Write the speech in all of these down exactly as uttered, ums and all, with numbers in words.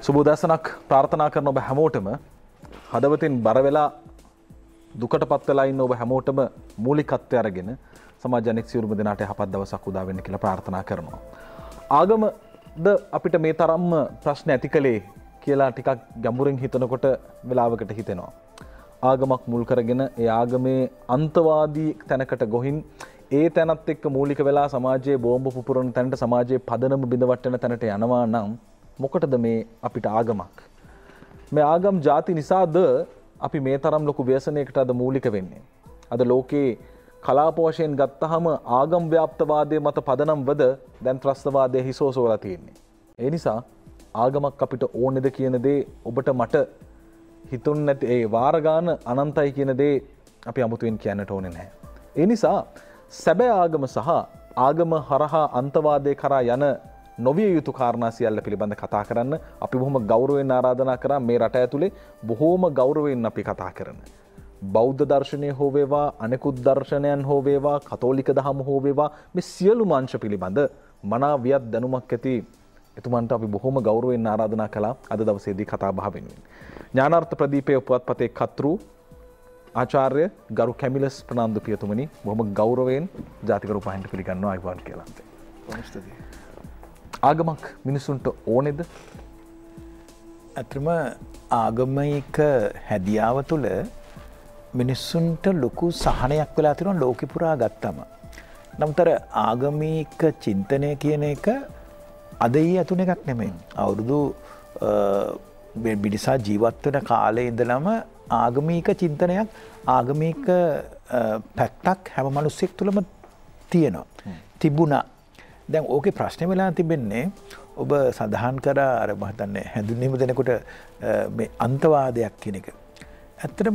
සුබෝදෑසනක් ප්‍රාර්ථනා කරන ඔබ හැමෝටම හදවතින් බර වෙලා දුකටපත් වෙලා ඉන්න ඔබ හැමෝටම මූලිකත්වය අරගෙන සමාජ අනෙක් සියලුම දෙනාට යහපත් දවසක් උදා වෙන්න කියලා ප්‍රාර්ථනා කරනවා. ආගමද අපිට මේ තරම්ම ප්‍රශ්න ඇති කළේ කියලා ටිකක් ගැඹුරින් හිතනකොට වෙලාවකට හිතෙනවා. ආගමක් මුල් කරගෙන ඒ ආගමේ අන්තවාදී තැනකට ගොහින් ඒ තැනත් එක්ක මූලික වෙලා සමාජයේ බෝම්බ පුපුරන තැනට සමාජයේ පදනම බිඳවට්ටන තැනට යනවා නම් මොකටද මේ අපිට ආගමක්? මේ ආගම් ಜಾති නිසාද අපි මේ තරම් ලොකු ව්‍යසනයකට අද මූලික වෙන්නේ? අද ලෝකේ කලාප වශයෙන් ගත්තහම ආගම් ව්‍යාප්තවාදයේ මත පදනම්වද දැන් ත්‍රස්තවාදයේ හිසෝසෝලා තියෙන්නේ. ඒ නිසා ආගමක් අපිට ඕනේද කියන දේ ඔබට මට හිතුන්නේ නැති ඒ වාර ගාන අනන්තයි කියන දේ අපි අමුතුවෙන් කියන්නට ඕනේ නැහැ. ඒ නිසා සැබෑ ආගම සහ ආගම හරහා අන්තවාදයේ කරා යන නොවිය යුතු කාරණා සියල්ල පිළිබඳ කතා කරන්න අපි බොහොම ගෞරවයෙන් ආරාධනා කරා. මේ රට ඇතුලේ බොහොම ගෞරවයෙන් අපි කතා කරන බෞද්ධ දර්ශනය හෝ වේවා, අනෙකුත් දර්ශනයන් හෝ වේවා, කතෝලික දහම හෝ වේවා, මේ සියලු මාංශ පිළිබඳ මනා වියත් දැනුමක් ඇති එතුමන්ට අපි බොහොම ගෞරවයෙන් ආරාධනා කළා අද දවසේදී කතා බහ වෙනුවෙන්. ඥානාර්ථ ප්‍රදීපයේ පුවත්පතේ කතෘ ආචාර්ය ගරු කැමිලස් ප්‍රනාන්දු පියතුමනි බොහොම ගෞරවයෙන් ජාතික රූපවාහිනියට පිළිගන්නවා අයිබෝන් කියලා. කොහොමද? ආගමක් මිනිසුන්ට ඕනේද? අත්‍තරම ආගමික හැදියාව තුළ මිනිස්සුන්ට ලොකු සහනයක් වෙලා තියෙනවා ලෝකෙ පුරා ගත්තම. නමුත් ආගමික චින්තනය කියන එක අද ඊ අතුන එකක් නෙමෙයි. අවුරුදු බිනිසා ජීවත් වෙන කාලේ ඉඳලම ආගමික චින්තනයක්, ආගමික පැත්තක් හැම මිනිස්සෙක් තුළම තියෙනවා. තිබුණා. දැන් ඕකේ ප්‍රශ්නේ වෙලා තිබෙන්නේ ඔබ සඳහන් කරා අර මම හිතන්නේ හැඳුන්වීම දෙනකොට මේ අන්තවාදයක් කියන එක. ඇත්තටම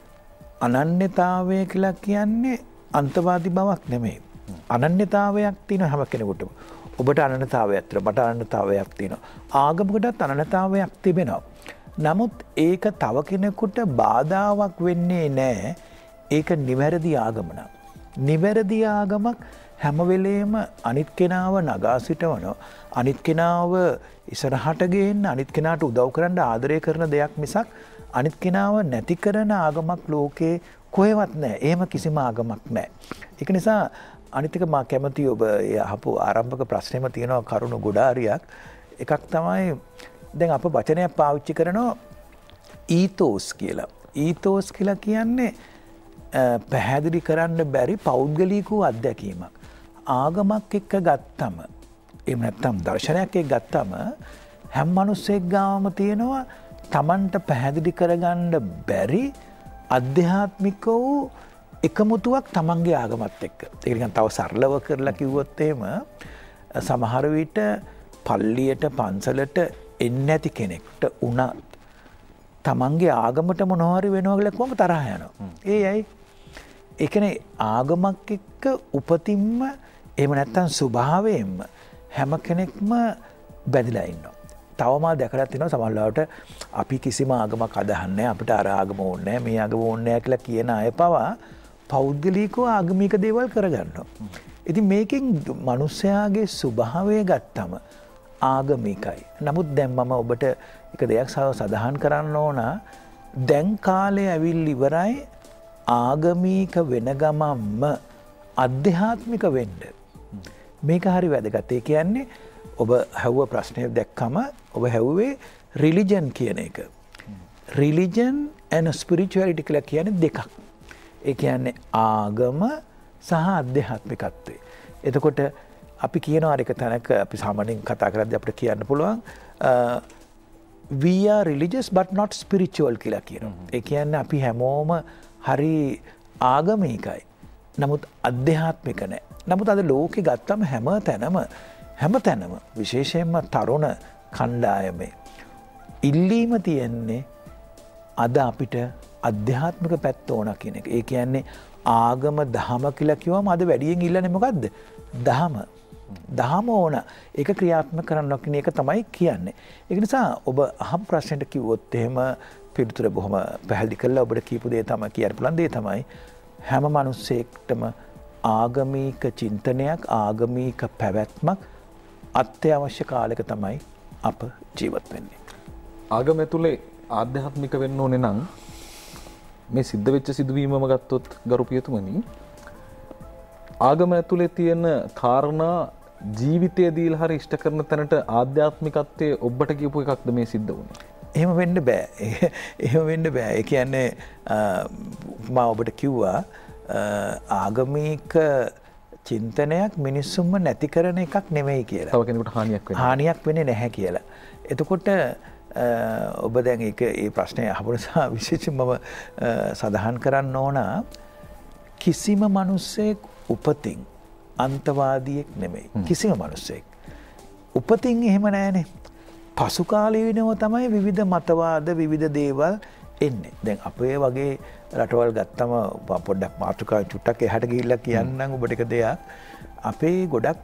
අනන්‍යතාවය කියලා කියන්නේ අන්තවාදී බවක් නෙමෙයි. අනන්‍යතාවයක් තියෙන හැම කෙනෙකුටම. ඔබට අනන්‍යතාවයක් තියෙනවා, මට අනන්‍යතාවයක් තියෙනවා. ආගමකටත් අනන්‍යතාවයක් තිබෙනවා. නමුත් ඒක තව කෙනෙකුට බාධාවක් වෙන්නේ නැහැ. ඒක නිවැරදි ආගම නම්. නිවැරදි ආගමක් හැම වෙලේම අනිත් කෙනාව නගා සිටවනවා. අනිත් කෙනාව ඉස්සරහට ගේන්න, අනිත් කෙනාට උදව් කරන්න ආදරය කරන දෙයක් මිසක් අනිත් කෙනාව නැති කරන ආගමක් ලෝකේ කොහෙවත් නැහැ. එහෙම කිසිම ආගමක් නැහැ. ඒක නිසා අනිත් එක මා කැමති ඔබ අහපු ආරම්භක ප්‍රශ්නේම තියෙනවා කරුණු ගොඩාරියක්. එකක් තමයි දැන් අප වචනයක් පාවිච්චි කරනවා ඊතෝස් කියලා. ඊතෝස් කියලා කියන්නේ පැහැදිලි කරන්න බැරි පෞද්ගලික අත්දැකීමක්. ආගමක් එක්ක ගත්තම, එහෙම නැත්නම් දර්ශනයක් එක්ක ගත්තම හැම මිනිස්සෙක් ගාවම තියෙනවා Tamanට පැහැදිලි කරගන්න බැරි අධ්‍යාත්මික වූ එකමුතුවක් Tamanගේ ආගමත් එක්ක. ඒක නිකන් තව සරලව කරලා කිව්වොත් එහෙම සමහර විට පල්ලියට පන්සලට එන්නේ නැති කෙනෙක්ට උනත් Tamanගේ ආගමට මොනවා හරි වෙනවා කියලා කොහොම තරහ යනවා. ඒ ඇයි? ඒ කියන්නේ ආගමක් එක්ක උපතින්ම එහෙම නැත්නම් ස්වභාවයෙන්ම හැම කෙනෙක්ම බැඳලා ඉන්නවා. තවම දැකලා තිනවා සමහරවිට අපි කිසිම ආගමක් අදහන්නේ අපිට අර ආගම ඕනේ නැහැ, මේ ආගම ඕනේ නැහැ කියලා කියන අය පවා පෞද්ගලිකව ආගමික දේවල් කරගන්නවා. ඉතින් මේකෙන් මිනිස්යාගේ ස්වභාවය ගත්තම ආගමිකයි. නමුත් දැන් මම ඔබට එක දෙයක් සඳහන් කරන්න ඕන. දැන් කාලේ ඇවිල්ලා ඉවරයි ආගමික වෙන ගමන්ම අධ්‍යාත්මික වෙන්න. මේක හරි වැදගත්. ඒ කියන්නේ ඔබ හැවුව ප්‍රශ්නය දැක්කම ඔබ හැවුවේ රිලිජන් කියන එක. රිලිජන් and spirituality කියලා කියන්නේ දෙකක්. ඒ කියන්නේ ආගම සහ අධ්‍යාත්මිකත්වය. එතකොට අපි කියනවා එක තැනක අපි සාමාන්‍යයෙන් කතා කරද්දී අපිට කියන්න පුළුවන් we are religious but not spiritual කියලා කියනවා. ඒ කියන්නේ අපි හැමෝම හරි ආගමිකයි. නමුත් අධ්‍යාත්මික නැහැ. නමුත් අද ලෝකෙ ගත්තම හැම තැනම හැම තැනම විශේෂයෙන්ම තරුණ කණ්ඩායමේ ඉල්ලීම තියෙන්නේ අද අපිට අධ්‍යාත්මික පැත්ත ඕන කියන එක. ඒ කියන්නේ ආගම දහම කියලා කිව්වම අද වැඩියෙන් ඉල්ලන්නේ මොකද්ද? දහම. දහම ඕන. ඒක ක්‍රියාත්මක කරන්න කියන එක තමයි කියන්නේ. ඒක නිසා ඔබ අහම් ප්‍රශ්නෙට කිව්වොත් එහෙම පිළිතුර බොහොම පැහැදිලි කරලා ඔබට කියපු දේ තමයි කියන්න පුළුවන් දේ තමයි හැම මිනිස්සෙක්ටම ආගමික චින්තනයක්, ආගමික පැවැත්මක් අත්‍යවශ්‍ය කාලයක තමයි අප ජීවත් වෙන්නේ. ආගම ඇතුලේ ආධ්‍යාත්මික වෙන්න ඕනේ නම් මේ සිද්ධ වෙච්ච සිදුවීමම ගත්තොත් ගරු පියතුමනි ආගම ඇතුලේ තියෙන කාරණා ජීවිතය දීලා හරි ඉෂ්ට කරන තැනට ආධ්‍යාත්මිකත්වයේ ඔබට කියපු එකක්ද මේ සිද්ධ වුණේ? එහෙම වෙන්න බෑ. එහෙම වෙන්න බෑ. ඒ කියන්නේ මම ඔබට කිව්වා ආගමික චින්තනයක් මිනිස්සුන්ම නැති කරන එකක් නෙමෙයි කියලා. තව කෙනෙකුට හානියක් වෙන්නේ හානියක් වෙන්නේ නැහැ කියලා. එතකොට ඔබ දැන් ඒක ඒ ප්‍රශ්නේ අහපු නිසා විශේෂයෙන්ම මම සඳහන් කරන්න ඕන කිසිම මිනිසෙක් උපතින් අන්තවාදියෙක් නෙමෙයි. කිසිම මිනිසෙක් උපතින් එහෙම නැහැනේ. පසු කාලීනව තමයි විවිධ මතවාද විවිධ දේවල් එන්නේ. දැන් අපේ වගේ රටවල් ගත්තම පොඩ්ඩක් මාතෘකාවෙන් චුට්ටක් එහාට ගිහිල්ලා කියන්නම් ඔබට එක දෙයක්. අපේ ගොඩක්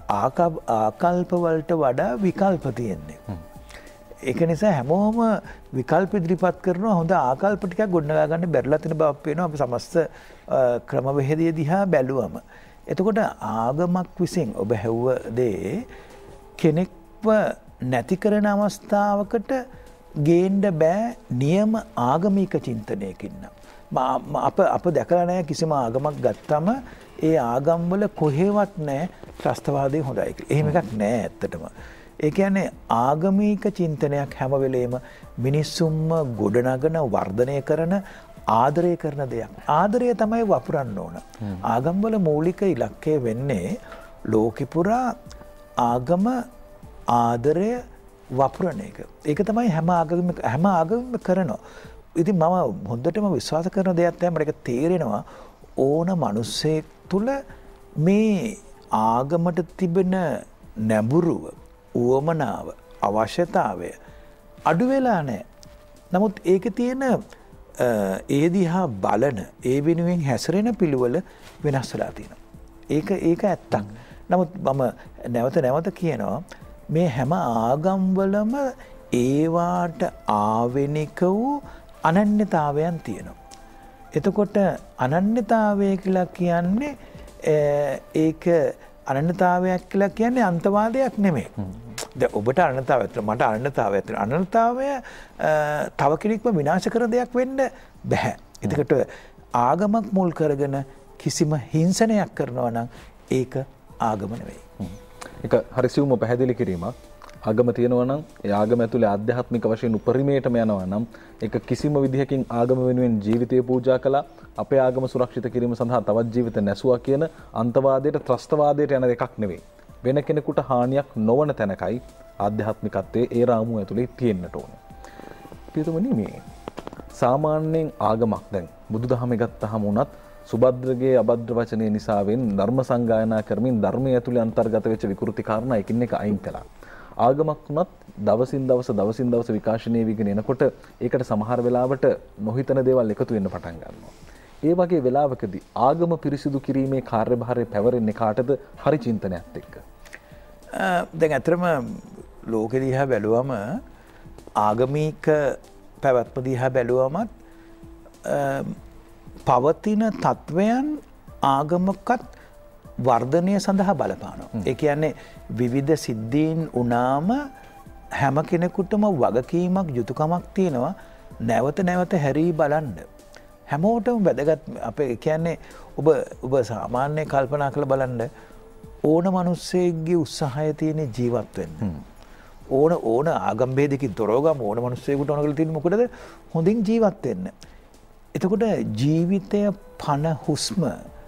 ආකල්ප වලට වඩා විකල්ප තියෙන්නේ. ඒක නිසා හැමෝම විකල්ප ඉදිරිපත් කරනවා හොඳ ආකල්ප ටිකක් ගොඩනගා ගන්න බැරිලා තියෙන බවක් පේනවා අපි සමස්ත ක්‍රමවේදය දිහා බැලුවම. එතකොට ආගමක් විසින් ඔබ හැව්ව දේ කෙනෙක්ව නැති කරන අවස්ථාවකට ගේන්න බෑ නියම ආගමික චින්තනයකින් නම්. අප අප දැකලා නැහැ කිසිම ආගමක් ගත්තම ඒ ආගම්වල කොහෙවත් නැහැ ත්‍රස්තවාදී හොඳයි කියලා. එහෙම එකක් නැහැ ඇත්තටම. ඒ කියන්නේ ආගමික චින්තනයක් හැම වෙලේම මිනිස්සුන්ම ගොඩනගන වර්ධනය කරන ආදරය කරන දෙයක්. ආදරය තමයි වපුරන්න ඕන. ආගම්වල මූලික ඉලක්කය වෙන්නේ ලෝකෙ පුරා ආගම ආදරය වපුරන එක. ඒක තමයි හැම ආගම හැම ආගමම කරනවා. ඉතින් මම හොඳටම විශ්වාස කරන දෙයක් තමයි මට ඒක තේරෙනවා ඕන මිනිස්සෙක් තුල මේ ආගමට තිබෙන නැඹුරුව, උවමනාව, අවශ්‍යතාවය අඩු වෙලා නැහැ. නමුත් ඒකේ තියෙන ඒ දිහා බලන, ඒ වෙනුවෙන් හැසිරෙන පිළිවෙල වෙනස් වෙලා තියෙනවා. ඒක ඒක ඇත්තක්. නමුත් මම නැවත නැවත කියනවා මේ හැම ආගම්වලම ඒවාට ආවෙනික වූ අනන්‍යතාවයන් තියෙනවා. එතකොට අනන්‍යතාවය කියලා කියන්නේ ඒක අනන්‍යතාවයක් කියලා කියන්නේ අන්තවාදයක් නෙමෙයි. දැන් ඔබට අනන්‍යතාවයක් මට අනන්‍යතාවයක් තියෙනවා. අනන්‍යතාවය තව කෙනෙක්ව විනාශ කරන දෙයක් වෙන්න බෑ. එතකොට ආගමක් මුල් කරගෙන කිසිම හිංසනයක් කරනවා නම් ඒක ආගම නෙවෙයි. ඒක හරිසියුම පැහැදිලි කිරීමක්. ආගම තියෙනවා නම් ඒ ආගම ඇතුලේ ආධ්‍යාත්මික වශයෙන් උපරිමයටම යනවා නම් ඒක කිසිම විදිහකින් ආගම වෙනුවෙන් ජීවිතය පූජා කළා අපේ ආගම සුරක්ෂිත කිරීම සඳහා තවත් ජීවිත නැසුවා කියන අන්තවාදයට ත්‍රස්තවාදයට යන එකක් නෙවෙයි. වෙන කෙනෙකුට හානියක් නොවන තැනකයි ආධ්‍යාත්මිකත්වයේ ඒ රාමුව ඇතුලේ තියෙන්නට ඕන. පිටුමනි මේ සාමාන්‍යයෙන් ආගමක් දැන් බුදුදහමේ ගත්තහම උනත් සුබද්‍රගේ අබද්‍ර වචනය නිසාවෙන් ධර්ම සංගායනා කරමින් ධර්මයේ ඇතුලේ අන්තර්ගත වෙච්ච විකෘති කාරණා එකින් එක අයින් කළා. ආගමක් වුණත් දවසින් දවස දවසින් දවස විකාශනය වීගෙන එනකොට ඒකට සමහර වෙලාවට නොහිතන දේවල් එකතු වෙන්න පටන් ගන්නවා. ඒ වගේ වෙලාවකදී ආගම පිරිසිදු කිරීමේ කාර්යභාරය පැවරෙන්නේ කාටද? හරි චින්තනයත් එක්ක. දැන් අතරම ලෝකෙ දිහා බැලුවම ආගමික පැවැත්ම දිහා බැලුවමත් පවතින තත්වයන් ආගමකත් වර්ධනය සඳහා බලපානවා. ඒ කියන්නේ විවිධ සිද්ධීන් වුණාම හැම කෙනෙකුටම වගකීමක් යුතුයකමක් තියෙනවා නැවත නැවත හැරී බලන්න. හැමෝටම වැදගත් අපේ කියන්නේ ඔබ ඔබ සාමාන්‍ය කල්පනා කරලා බලන්න ඕන මිනිස්සෙක්ගේ උත්සාහය තියෙන ජීවත් වෙන්න. ඕන ඕන ආගම් ભેදකින් තොරව ගම ඕන මිනිස්සෙකුට ඕන කරලා තියෙන මොකටද? හොඳින් ජීවත් වෙන්න. එතකොට ජීවිතය පන හුස්ම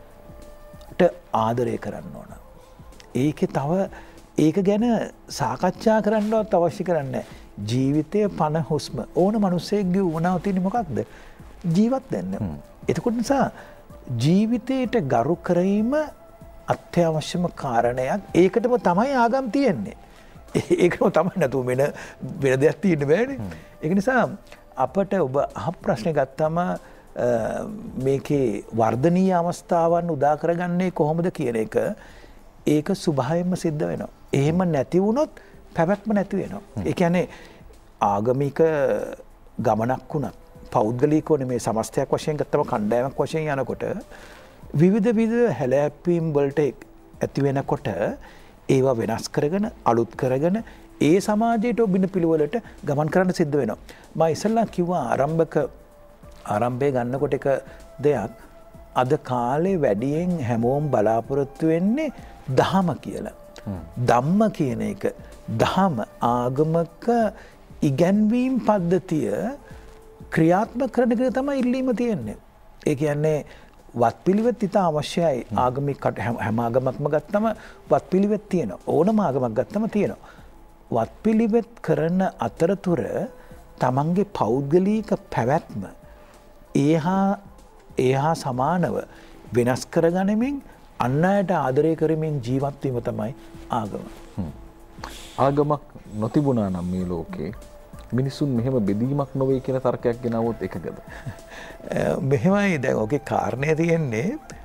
ආදරය කරන්න ඕන. ඒක තව ඒක ගැන සාකච්ඡා කරන්නවත් අවශ්‍ය කරන්නේ ජීවිතය පන හුස්ම ඕන මිනිස්සෙක්ගේ උවමනාව තියෙන්නේ මොකක්ද? ජීවත් වෙන්න. එතකොට නිසා ජීවිතයට ගරු කිරීම අත්‍යවශ්‍යම කාරණයක්. ඒකටම තමයි ආගම් තියෙන්නේ. ඒකම තමයි නතු වෙන වෙන දෙයක් තියෙන්න බෑනේ. ඒක නිසා අපට ඔබ අහ ප්‍රශ්නේ ගත්තම මේකේ වර්ධනීය අවස්ථාවන් උදා කරගන්නේ කොහොමද කියන එක ඒක ස්වභාවයෙන්ම සිද්ධ වෙනවා. එහෙම නැති වුණොත් පැවැත්ම නැති වෙනවා. ඒ කියන්නේ ආගමික ගමනක් වුණත් පෞද්ගලිකව නෙමේ සමස්තයක් වශයෙන් ගත්තම කණ්ඩායමක් වශයෙන් යනකොට විවිධ විවිධ හැලැප්පීම් වලට ඇති වෙනකොට ඒවා වෙනස් කරගෙන අලුත් කරගෙන ඒ සමාජයට ඔබින පිළිවෙලට ගමන් කරන්න සිද්ධ වෙනවා. මම ඉස්සෙල්ලා කිව්වා ආරම්භක ආරම්භය ගන්නකොට එක දෙයක් අද කාලේ වැඩියෙන් හැමෝම බලාපොරොත්තු වෙන්නේ දහම කියලා. ධම්ම කියන එක දහම ආගමක ඉගැන්වීම් පද්ධතිය ක්‍රියාත්මක කරන එක තමයි ඉල්ලීම තියෙන්නේ. ඒ කියන්නේ වත්පිළිවෙත් ඉතා අවශ්‍යයි. ආගමික හැම ආගමක්ම ගත්තම වත්පිළිවෙත් තියෙනවා. ඕනම ආගමක් ගත්තම තියෙනවා. වත්පිළිවෙත් කරන අතරතුර තමන්ගේ පෞද්ගලික පැවැත්ම ඒහා ඒහා සමානව වෙනස් කරගනිමින් අන් අයට ආදරය කරමින් ජීවත් වීම තමයි ආගම. ආගමක් නොතිබුණා නම් මේ ලෝකේ මිනිසුන් මෙහෙම බෙදීමක් නොවේ කියන තර්කයක් ගෙනාවොත් එකගද? මෙහෙමයි දැන් ඔගේ කාරණය තියෙන්නේ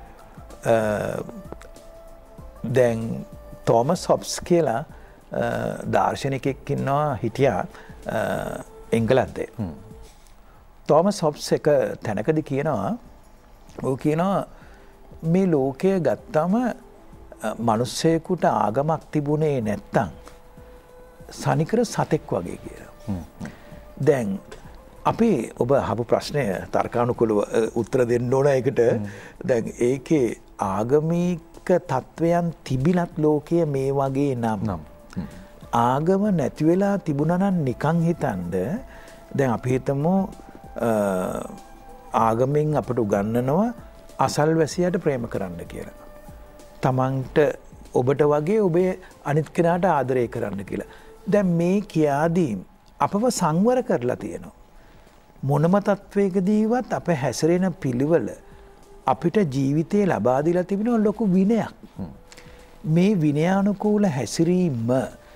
දැන් තෝමස් හොබ්ස් කියලා දාර්ශනිකයෙක් ඉන්නවා හිටියා එංගලන්තේ. තෝමස් හොබ්ස් එක තැනකදී කියනවා ਉਹ කියනවා මේ ලෝකය ගත්තම මිනිස්සෙකුට ආගමක් තිබුණේ නැත්තම් සනිකර සතෙක් වගේ කියලා. දැන් අපි ඔබ අහපු ප්‍රශ්නය තර්කානුකූලව උත්තර දෙන්න ඕන එකට. දැන් ඒකේ ආගමික තත්වයන් තිබිලත් ලෝකය මේ වගේ නම් ආගම නැති වෙලා තිබුණා නම් නිකන් හිතන්න. දැන් අපි හිතමු ආගමෙන් අපට උගන්වනවා අසල්වැසියාට ප්‍රේම කරන්න කියලා. තමන්ට ඔබට වගේ ඔබේ අනිත් කෙනාට ආදරය කරන්න කියලා. දැන් මේ කියාදීම් අපව සංවර කරලා තියෙනවා. මොනම තත්වයකදීවත් අප හැසිරෙන පිළිවෙල අපිට ජීවිතේ ලබා දීලා තිබෙන ලොකු විනයක්. මේ විනයානුකූල හැසිරීම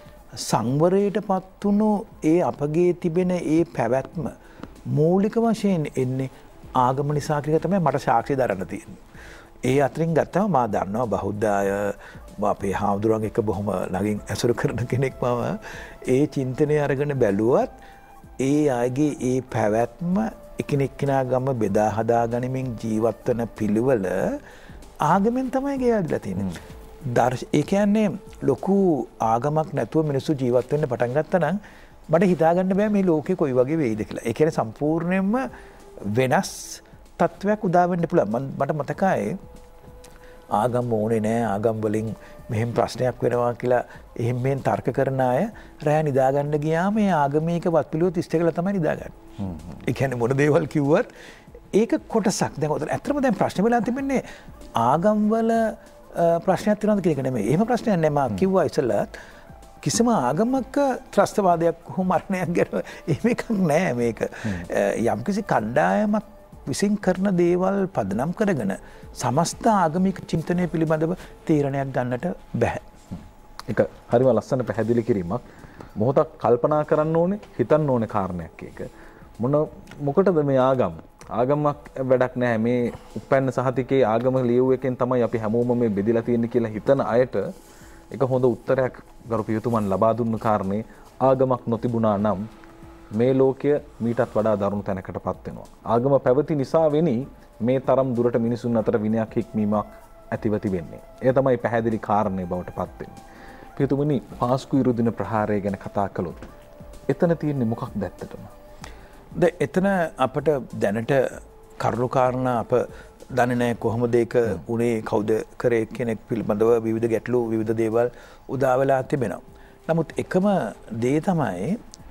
සංවරයට පත් වුණු ඒ අපගේ තිබෙන ඒ පැවැත්ම මූලික වශයෙන් එන්නේ ආගම නිසා කියලා තමයි මට සාක්ෂි දරන්න තියෙන්නේ. ඒ අතරින් ගත්තම මා දන්නවා බෞද්ධ අය අපේ හාමුදුරුවන් එක බොහොම ළඟින් ඇසුරු කරන කෙනෙක් මම. ඒ චින්තනය අරගෙන බැලුවත් ඒ අයගේ ඒ පැවැත්ම එකිනෙකා ගම බෙදා හදා ගනිමින් ජීවත් වෙන පිළිවෙල ආගමෙන් තමයි ගෙයවිලා තියෙන්නේ. දර්ශ ඒ කියන්නේ ලොකු ආගමක් නැතුව මිනිස්සු ජීවත් වෙන්න පටන් ගත්තා නම් මට හිතා ගන්න බෑ මේ ලෝකේ කොයි වගේ වෙයිද කියලා. ඒ කියන්නේ සම්පූර්ණයෙන්ම වෙනස් තත්වයක් උදා වෙන්න පුළුවන්. මට මතකයි ආගම් ඕනේ නෑ ආගම් වලින් මෙහෙම ප්‍රශ්නයක් වෙනවා කියලා එහෙම මෙහෙන් තර්ක කරන අය රෑ නිදා ගන්න ගියාම මේ ආගමික වත්පිළිවෙත් ඉෂ්ට කළා තමයි නිදා ගන්න. ඒ කියන්නේ මොන දේවල් කිව්වත් ඒක කොටසක්. දැන් උතන ඇත්තටම දැන් ප්‍රශ්න වෙලා තිබෙන්නේ ආගම් වල ප්‍රශ්නයක් තියෙනවද කියන එක නෙමෙයි. එහෙම ප්‍රශ්නයක් නෑ. මම කිව්වා ඉස්සෙල්ලත් කිසිම ආගමක ත්‍රස්තවාදයක් හෝ මරණයක් ගැන එහෙම එකක් නෑ මේක. යම්කිසි කණ්ඩායමක් විසින් කරන දේවල් පදනම් කරගෙන සමස්ත ආගමික චින්තනය පිළිබඳව තීරණයක් ගන්නට බැහැ. ඒක හරිම ලස්සන පැහැදිලි කිරීමක්. මොහොතක් කල්පනා කරන්න ඕනේ, හිතන්න ඕනේ කාරණයක් ඒක. මොන මොකටද මේ ආගම? ආගමක් වැඩක් නැහැ. මේ උපැන්න සහතිකේ ආගම ලියුව එකෙන් තමයි අපි හැමෝම මේ බෙදිලා තියෙන්නේ කියලා හිතන අයට ඒක හොඳ උත්තරයක් ගරු පියතුමන් ලබා දුන්න කාරණේ ආගමක් නොතිබුණා නම් මේ ලෝකය මීටත් වඩා දරුණු තැනකටපත් වෙනවා. ආගම පැවති නිසා වෙනි මේ තරම් දුරට මිනිසුන් අතර විනයක් හික්මීමක් ඇතිව තිබෙන්නේ. ඒ තමයි පැහැදිලි කාරණේ බවට පත් වෙන්නේ. පියතුමනි, පාස්කු ඉරුදින ප්‍රහාරය ගැන කතා කළොත් එතන තියෙන්නේ මොකක්ද ඇත්තටම? දැන් එතන අපට දැනට කරුණු කාරණා අප දන්නේ නැහැ කොහොමද ඒක උනේ, කවුද කරේ කෙනෙක් පිළිබඳව විවිධ ගැටලු විවිධ දේවල් උදා වෙලා තිබෙනවා. නමුත් එකම දේ තමයි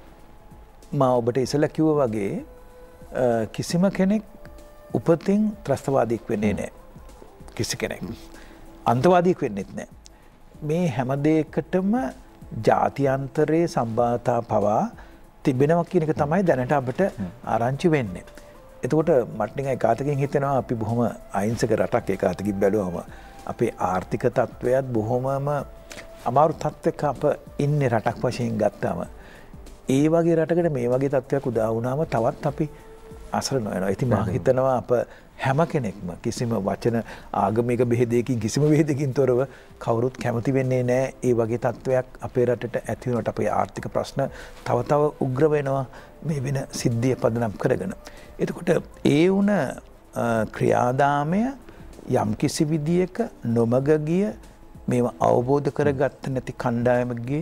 මම ඔබට ඉස්සෙල්ලා කිව්වා වගේ කිසිම කෙනෙක් උපතින් ත්‍රස්තවාදියෙක් වෙන්නේ නැහැ. කිසි කෙනෙක් අන්තවාදියෙක් වෙන්නෙත් නැහැ. මේ හැම දෙයකටම ජාත්‍යන්තරයේ සම්බන්ධතා පවා තිබෙනවා කියන එක තමයි දැනට අපිට ආරංචි වෙන්නේ. එතකොට මට නිකන් ඒකාතකින් හිතෙනවා අපි බොහොම අහිංසක රටක් ඒකාතකින් බැලුවම අපේ ආර්ථික තත්ත්වයත් බොහොමම අමාරු තත්ත්වයක අප ඉන්නේ රටක් වශයෙන් ගත්තාම. ඒ වගේ රටකට මේ වගේ තත්ත්වයක් උදා වුණාම තවත් අපි අසරණ වෙනවා. ඉතින් මම හිතනවා අප හැම කෙනෙක්ම කිසිම වචන ආගමික බෙහෙදයකින් කිසිම බෙහෙදකින් තොරව කවුරුත් කැමති වෙන්නේ නැහැ ඒ වගේ තත්ත්වයක් අපේ රටට ඇති වෙනකොට අපේ ආර්ථික ප්‍රශ්න තව තව උග්‍ර වෙනවා මේ වෙන සිද්ධිය පදනම් කරගෙන. එතකොට ඒ වුණ ක්‍රියාදාමය යම් කිසි විදියක නොමග ගිය මේව අවබෝධ කරගත්ත නැති කණ්ඩායමකගේ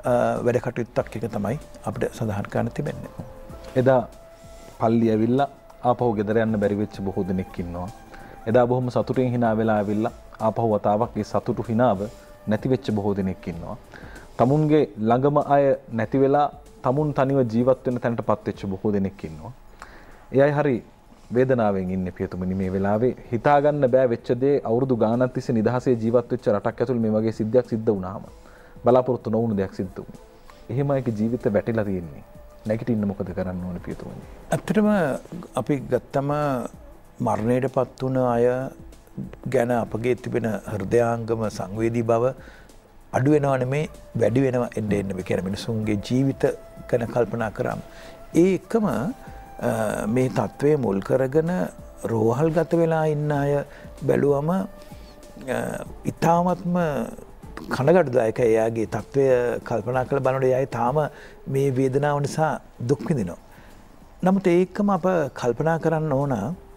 වැඩ කටයුත්තක් එක තමයි අපිට සඳහන් කරන්න තිබෙන්නේ. එදා පල්ලි ඇවිල්ලා ආපහු ගෙදර යන්න බැරි වෙච්ච බොහෝ දෙනෙක් ඉන්නවා. එදා බොහොම සතුටින් hina වෙලා ඇවිල්ලා ආපහු වතාවක් ඒ සතුටු hinaව නැති වෙච්ච බොහෝ දෙනෙක් ඉන්නවා. තමුන්ගේ ළඟම අය නැති වෙලා තමුන් තනිව ජීවත් වෙන තැනටපත් වෙච්ච බොහෝ දෙනෙක් ඉන්නවා. ඒ අය හරි වේදනාවෙන් ඉන්නේ පියතුමනි මේ වෙලාවේ. හිතා ගන්න බෑ වෙච්ච දේ අවුරුදු ගාණක් තිස්සේ නිදහසේ ජීවත් වෙච්ච රටක් ඇතුළේ මේ වගේ සිද්ධියක් සිද්ධ වුණාම බලාපොරොත්තු නොවුණු දෙයක් සිද්ධ වුණා. එහෙම අයගේ ජීවිත වැටිලා තියෙන්නේ. නැගිටින්න මොකද කරන්න ඕනේ පියතුමනි? ඇත්තටම අපි ගත්තම මරණයටපත් වුණ අය ගැන අපගේ තිබෙන හෘදයාංගම සංවේදී බව අඩු වෙනවා නෙමේ වැඩි වෙනවා එන්න එන්න මේ කියන්නේ මිනිසුන්ගේ ජීවිත ගැන කල්පනා කරාම ඒ එකම මේ තත්වයේ මුල් කරගෙන රෝහල් ගත වෙලා ඉන්න අය බැලුවම ඉතාමත්ම කනගඩුදායක එයාගේ තත්වය කල්පනා කරලා බලනකොට එයායි තාම මේ වේදනාව නිසා දුක් විඳිනවා. නමුත් ඒකම අප කල්පනා කරන්න ඕන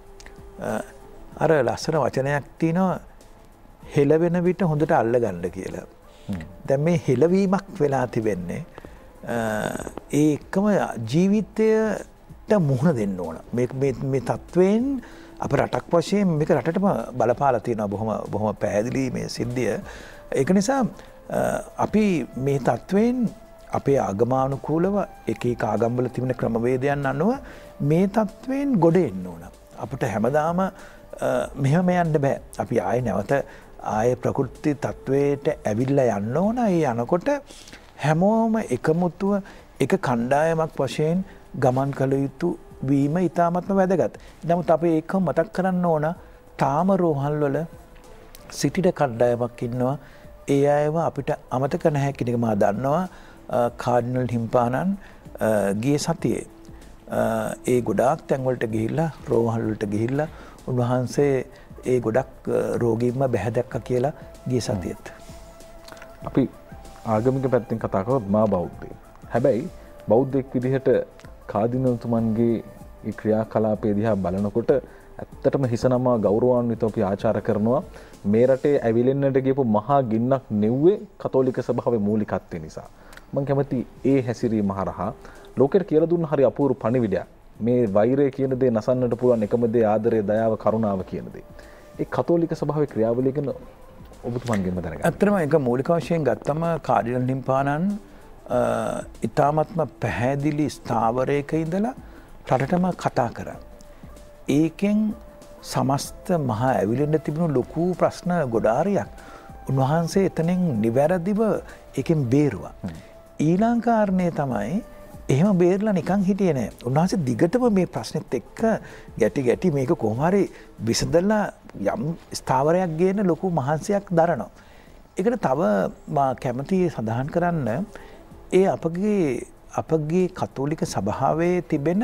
අර ලස්සන වචනයක් තියෙනවා හෙලවෙන විට හොඳට අල්ල ගන්න කියලා. දැන් මේ හෙලවීමක් වෙලා තිබෙන්නේ ඒ එක්කම ජීවිතයට මුහුණ දෙන්න ඕන. මේ මේ මේ තත්වයෙන් අප රටක් වශයෙන් මේක රටටම බලපාලා තියෙනවා බොහොම බොහොම පැහැදිලි මේ සිද්ධිය. ඒක නිසා අපි මේ තත්වයෙන් අපේ ආගමානුකූලව එක එක ආගම්වල තිබෙන ක්‍රමවේදයන් අනුව මේ තත්වයෙන් ගොඩ එන්න ඕන. අපිට හැමදාම මෙහෙම යන්න බෑ. අපි ආයේ නැවත ආයේ ප්‍රකෘති තත්වයට ඇවිල්ලා යන්න ඕන. ඒ යනකොට හැමෝම එකමුතුව එක කණ්ඩායමක් වශයෙන් ගමන් කළ යුතු වීම ඉතාමත්ම වැදගත්. නමුත් අපි ඒක මතක් කරන්න ඕන තාම රෝහල් වල සිටින කණ්ඩායමක් ඉන්නවා. ඒ අයව අපිට අමතක නැහැ කියන එක මා දන්නවා. කාඩිනල් හිම්පානන් ගිය සතියේ ඒ ගොඩාක් තැන්වලට ගිහිල්ලා රෝහල් වලට ගිහිල්ලා උන්වහන්සේ ඒ ගොඩක් රෝගීන්ම බැහැ දැක්කා කියලා ගිය සතියේත්. අපි ආගමික පැත්තෙන් කතා කරොත් මා බෞද්ධයෙක්. හැබැයි බෞද්ධයෙක් විදිහට කාදිනල්තුමන්ගේ ඒ ක්‍රියාකලාපය දිහා බලනකොට ඇත්තටම හිසනමා ගෞරවාන්විතව අපි ආචාර කරනවා. මේ රටේ ඇවිලෙන්නට ගියපු මහා ගින්නක් නෙව්වේ කතෝලික සභාවේ මූලිකත්වය නිසා. මම කැමති ඒ හැසිරීම හරහා ලෝකෙට කියලා දුන්න හරි අපූර්ව පණිවිඩයක්. මේ වෛරය කියන දේ නසන්නට පුළුවන් එකම දේ ආදරය, දයාව, කරුණාව කියන දේ. ඒ කතෝලික සභාවේ ක්‍රියාවලිය ගැන ඔබතුමන්ගෙන්ම දැනගන්න. ඇත්තටම ඒක මූලික වශයෙන් ගත්තම කාඩිනල් හිම්පානන් ඉතාමත්ම පැහැදිලි ස්ථාවරයක ඉඳලා රටටම කතා කරා. ඒකෙන් සමස්ත මහා ඇවිලෙන්න තිබුණු ලොකු ප්‍රශ්න ගොඩාරියක් උන්වහන්සේ එතනින් නිවැරදිව ඒකෙන් බේරුවා. ඊළඟ කාරණේ තමයි එහෙම බේරලා නිකන් හිටියේ නෑ. උන්වහන්සේ දිගටම මේ ප්‍රශ්නෙත් එක්ක ගැටි ගැටි මේක කොහොම හරි විසඳලා යම් ස්ථාවරයක් ගේන්න ලොකු මහන්සියක් දරනවා. ඒකට තව මා කැමති සඳහන් කරන්න ඒ අපගේ අපගේ කතෝලික සභාවේ තිබෙන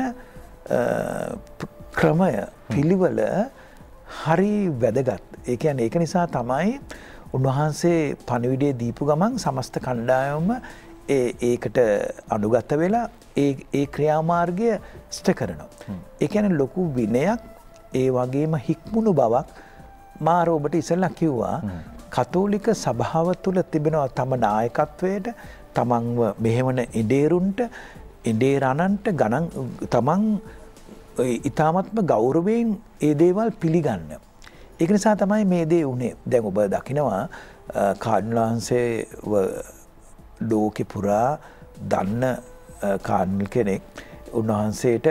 ක්‍රමය පිළිවෙල හරි වැදගත්. ඒ කියන්නේ ඒක නිසා තමයි උන්වහන්සේ පණිවිඩය දීපු ගමන් සමස්ත කණ්ඩායම ඒ ඒකට අනුගත වෙලා ඒ ඒ ක්‍රියාමාර්ගය ස්ථ කරනවා. ඒ කියන්නේ ලොකු විනයක් ඒ වගේම හික්මුණු බවක් මාර ඔබට ඉස්සෙල්ලා කිව්වා කතෝලික සභාව තුළ තිබෙනවා තම නායකත්වයට තමන්ව මෙහෙවන ඉඩේරුන්ට ඉඩේරණන්ට ගණන් තමන් ඉතාමත්ම ගෞරවයෙන් ඒ දේවල් පිළිගන්න. ඒක නිසා තමයි මේ දේ උනේ. දැන් ඔබ දකිනවා කාඩිනල් වහන්සේ ලෝකෙ පුරා දන්න කාඩිනල් කෙනෙක් උන්වහන්සේට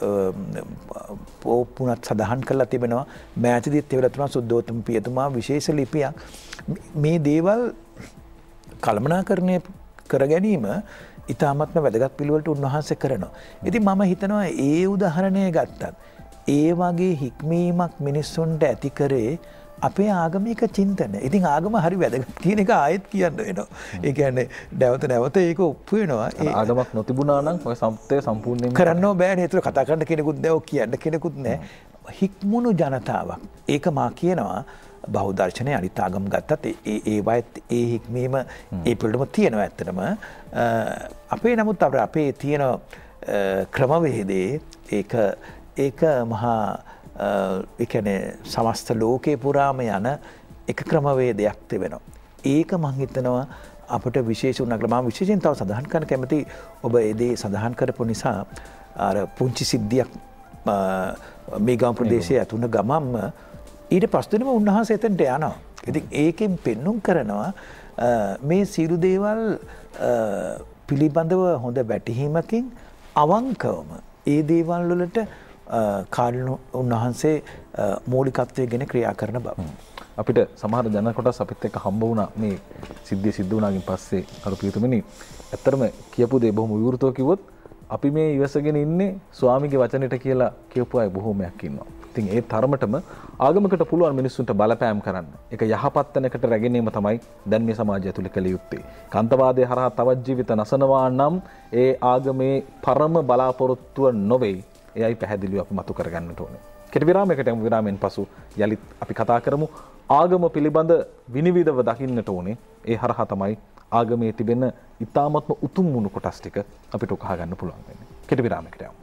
පොපුණත් සඳහන් කරලා තිබෙනවා. මෑතදීත් එවලා තුනා සුද්ධෝත්තම පියතුමා විශේෂ ලිපියක් මේ දේවල් කළමනාකරණය කර ගැනීම ඉතාමත්ම වැදගත් පිළිවෙලට උන්වහන්සේ කරනවා. ඉතින් මම හිතනවා ඒ උදාහරණය ගත්තත් ඒ වගේ හික්මීමක් මිනිස්සුන්ට ඇති කරේ අපේ ආගමික චින්තන. ඉතින් ආගම හරි වැදගත් කියන එක ආයෙත් කියන්න වෙනවා. ඒ කියන්නේ නැවත නැවත ඒක ඔප්පු වෙනවා. ඒ ආගමක් නොතිබුණා නම් ඔය සම්පතේ සම්පූර්ණයෙන්ම කරන්නව බෑනේ. ඒතර කතා කරන්න කෙනෙකුත් නැහැ, ඔක් කියන්න කෙනෙකුත් නැහැ. හික්මුණු ජනතාවක්. ඒක මා කියනවා බෞද්ධ අනිත් ආගම් ගත්තත් ඒ ඒවත් ඒ හික්මීම ඒ පිළිබඳව තියෙනවා ඇත්තටම. අපේ නමුත් අපේ තියෙන ක්‍රමවේදේ ඒක ඒක මහා ඒ කියන්නේ සමස්ත ලෝකේ පුරාම යන එක ක්‍රමවේදයක් තිබෙනවා. ඒක මම හිතනවා අපට විශේෂ වුණා කියලා මම විශේෂයෙන් තව සඳහන් කරන්න කැමති ඔබ ඒ දේ සඳහන් කරපු නිසා අර පුංචි සිද්ධියක් මේ ගම් ප්‍රදේශයේ ඇතුණ ගමම්ම ඊට පස්වෙනිම උන්වහන්සේ එතනට යනවා. ඉතින් ඒකෙන් පෙන්눔 කරනවා මේ සියලු දේවල් පිළිබඳව හොඳ වැටහීමකින් අවංකවම ඒ දේවල් වලට කාර්යන උන්වහන්සේ මූලිකත්වයේ ගෙන ක්‍රියා කරන බව. අපිට සමහර ජන කොටස් අපිත් එක්ක හම්බ වුණා මේ සිද්ධිය සිද්ධ වුණාගෙන් පස්සේ අර පියතුමනි ඇත්තටම කියපු දේ බොහොම විවෘතව කිව්වොත් අපි මේ ඉවසගෙන ඉන්නේ ස්වාමිගේ වචනෙට කියලා කියපු අය බොහොමයක් ඉන්නවා. ඉතින් ඒ තරමටම ආගමකට පුළුවන් මිනිස්සුන්ට බලපෑම් කරන්න. ඒක යහපත් තැනකට රැගෙනීම තමයි දැන් මේ සමාජය තුළ කළ යුත්තේ. කාන්තවාදයේ හරහා තවත් ජීවිත නසනවා නම් ඒ ආගමේ පරම බලාපොරොත්තුව නොවේ. එයයි පැහැදිලිව අපි මතු කරගන්නට ඕනේ. කෙටි විරාමයකට යමු. විරාමයෙන් පසු යලිත් අපි කතා කරමු. ආගම පිළිබඳ විනිවිදව දකින්නට ඕනේ. ඒ හරහා තමයි ආගමේ තිබෙන ඊ타මත්ම උතුම් වුණු කොටස් ටික අපිට උකහා ගන්න පුළුවන් වෙන්නේ. කෙටි විරාමයකට යමු.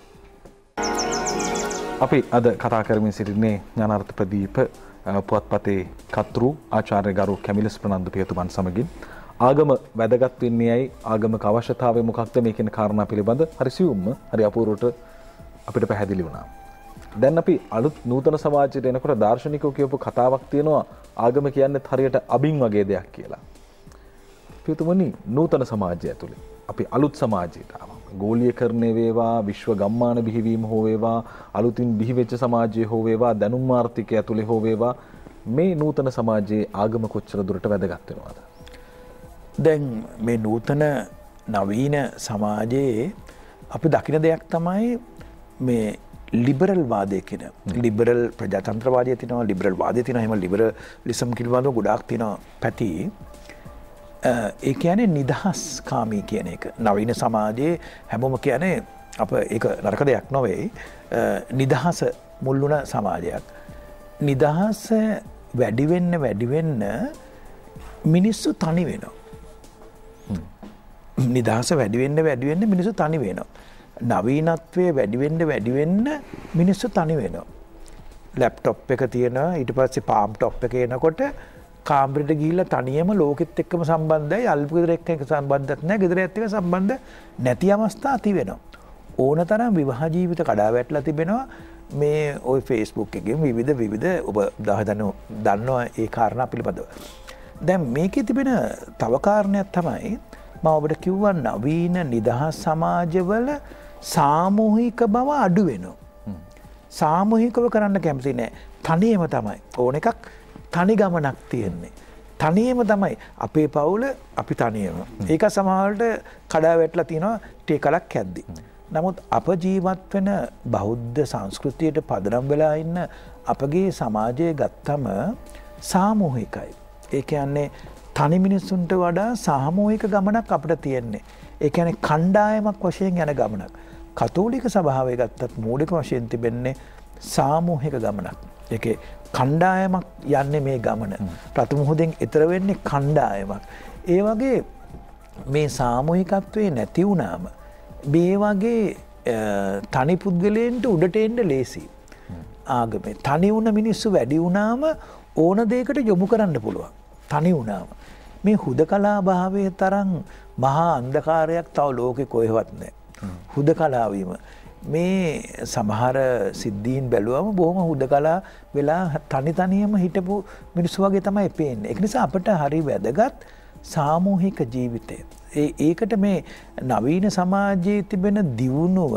අපි අද කතා කරමින් සිටින්නේ ඥානාර්ථ ප්‍රදීප පුවත්පතේ කර්තෘ ආචාර්ය ගරු කැමිලස් ප්‍රනන්දු පියතුමන් සමගින් ආගම වැදගත් වෙන්නේයි ආගමක අවශ්‍යතාවය මොකක්ද මේ කියන කාරණා පිළිබඳ හරි සියුම්ම හරි අපූර්වට අපිට පැහැදිලි වුණා. දැන් අපි අලුත් නූතන සමාජයට එනකොට දාර්ශනිකයෝ කියපු කතාවක් තියෙනවා ආගම කියන්නේ හරියට අබින් වගේ දෙයක් කියලා. පියතුමනි නූතන සමාජය ඇතුලේ අපි අලුත් සමාජයට ආවා. ගෝලීකරණය වේවා විශ්ව ගම්මාන බිහිවීම හෝ වේවා අලුතින් බිහිවෙච්ච සමාජය හෝ වේවා දැනුම් ආර්ථිකය ඇතුලේ හෝ වේවා මේ නූතන සමාජයේ ආගම කොච්චර දුරට වැදගත් වෙනවද? දැන් මේ නූතන නවීන සමාජයේ අපි දකින දෙයක් තමයි මේ ලිබරල් වාදය කියන ලිබරල් ප්‍රජාතන්ත්‍රවාදය තියෙනවා ලිබරල් වාදය තියෙනවා එහෙම ලිබරලිසම් පිළිබඳව ගොඩාක් තියෙනවා පැති. ඒ කියන්නේ නිදහස් කාමී කියන එක. නවීන සමාජයේ හැමෝම කියන්නේ අප ඒක නරක දෙයක් නොවේ. නිදහස මුල් වුණ සමාජයක්. නිදහස වැඩි වෙන්න වැඩි වෙන්න මිනිස්සු තනි වෙනවා. නිදහස වැඩි වෙන්න වැඩි වෙන්න මිනිස්සු තනි වෙනවා. නවීනත්වයේ වැඩි වෙන්න වැඩි වෙන්න මිනිස්සු තනි වෙනවා. ලැප්ටොප් එක තියෙනවා ඊට පස්සේ පාම් ටොප් එක එනකොට කාමරෙට ගිහිල්ලා තනියම ලෝකෙත් එක්කම සම්බන්ධයි අල්ප ගෙදර එක්ක සම්බන්ධයක් නැහැ ගෙදරත් එක්ක සම්බන්ධ නැති අවස්ථා ඇති වෙනවා. ඕනතරම් විවාහ ජීවිත කඩා වැටලා තිබෙනවා මේ ওই Facebook එකේ විවිධ විවිධ ඔබ දන්නවා ඒ කාරණා පිළිබඳව. දැන් මේකේ තිබෙන තව කාරණයක් තමයි මම ඔබට කිව්වා නවීන නිදහස් සමාජවල සාමූහික බව අඩු වෙනවා. සාමූහිකව කරන්න කැමති නැහැ. තනියම තමයි ඕන එකක් තනි ගමනක් තියෙන්නේ. තනියම තමයි අපේ පවුල අපි තනියම. ඒක සමහරවිට කඩා වැටලා තියෙනවා ටේකලක් හැද්දි. නමුත් අප ජීවත් වෙන බෞද්ධ සංස්කෘතියට පදනම් වෙලා ඉන්න අපගේ සමාජය ගත්තම සාමූහිකයි. ඒ කියන්නේ තනි මිනිස්සුන්ට වඩා සාමූහික ගමනක් අපිට තියෙන්නේ. ඒ කියන්නේ කණ්ඩායමක් වශයෙන් යන ගමනක්. කතෝලික සභාවේ ගත්තත් මූලික වශයෙන් තිබෙන්නේ සාමූහික ගමනක්. ඒකේ කණ්ඩායමක් යන්නේ මේ ගමන. ප්‍රථම මුහුදෙන් ඈතර වෙන්නේ කණ්ඩායමක්. ඒ වගේ මේ සාමූහිකත්වයේ නැති වුණාම මේ වගේ තනි පුද්ගලයන්ට උඩට එන්න ලේසි. ආගමේ තනි වුණ මිනිස්සු වැඩි වුණාම ඕන දෙයකට යොමු කරන්න පුළුවන්. තනි වුණාම මේ හුදකලා භාවයේ තරම් මහා අන්ධකාරයක් තව ලෝකේ කොහෙවත් නැහැ. හුදකලා වීම මේ සමහර සිද්ධීන් බැලුවම බොහොම හුදකලා වෙලා තනි තනියම හිටපු මිනිස්සු වගේ තමයි පේන්නේ. ඒක නිසා අපිට හරි වැදගත් සාමූහික ජීවිතය. ඒ ඒකට මේ නවීන සමාජයේ තිබෙන දියුණුව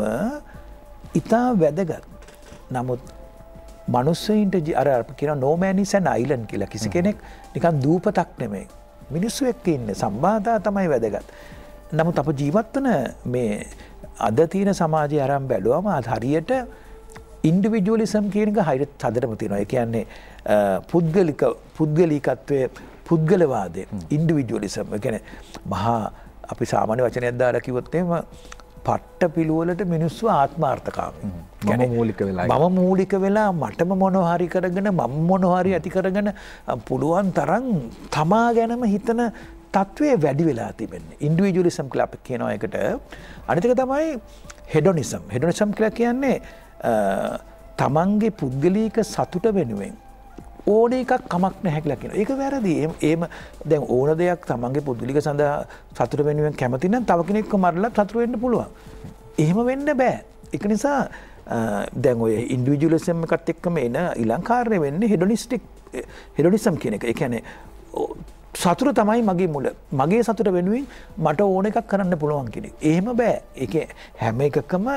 ඉතා වැදගත්. නමුත් මනුස්සයින්ට අර කියන no man is an island කියලා කිසි කෙනෙක් නිකන් දූපතක් නෙමෙයි. මිනිස්සු එක්ක ඉන්න සම්බන්ධතා තමයි වැදගත්. නමුත් අප ජීවත් වන මේ අද තියෙන සමාජය අරන් බැලුවම හරියට ඉන්ඩිවිජුවලිසම් කියන එක හරියට හදටම තියෙනවා. ඒ කියන්නේ පුද්ගලික පුද්ගලිකත්වයේ පුද්ගලවාදය ඉන්ඩිවිජුවලිසම්. ඒ කියන්නේ මහා අපි සාමාන්‍ය වචනයක් දාලා කිව්වොත් එහෙම පට්ට පිළුවලට මිනිස්සු ආත්මාර්ථකාමී. මම මූලික වෙලා මම මූලික වෙලා මටම මොනවා හරි කරගෙන මම මොනවා හරි ඇති කරගෙන පුළුවන් තරම් තමා ගැනම හිතන තත්වයේ වැඩි වෙලා තිබෙන්නේ. ඉන්ඩිවිජුවලිසම් කියලා අපි කියනවා එකට. අනිත් එක තමයි හෙඩොනිසම්. හෙඩොනිසම් කියලා කියන්නේ තමන්ගේ පුද්ගලික සතුට වෙනුවෙන් ඕන එකක් කමක් නැහැ කියලා කියනවා. ඒක වැරදි. එහෙම දැන් ඕන දෙයක් තමන්ගේ පුද්ගලික සඳහා සතුට වෙනුවෙන් කැමති නම් තව කෙනෙක්ව මරලා සතුට වෙන්න පුළුවන්. එහෙම වෙන්න බෑ. ඒක නිසා දැන් ඔය ඉන්ඩිවිජුවලිසම් එකත් එක්කම එන ඊළංකාරය වෙන්නේ හෙඩොනිස්ටික් හෙඩොනිසම් කියන එක. ඒ කියන්නේ සතුට තමයි මගේ මුල. මගේ සතුට වෙනුවෙන් මට ඕන එකක් කරන්න පුළුවන් කියන එක. එහෙම බෑ. ඒක හැම එකකම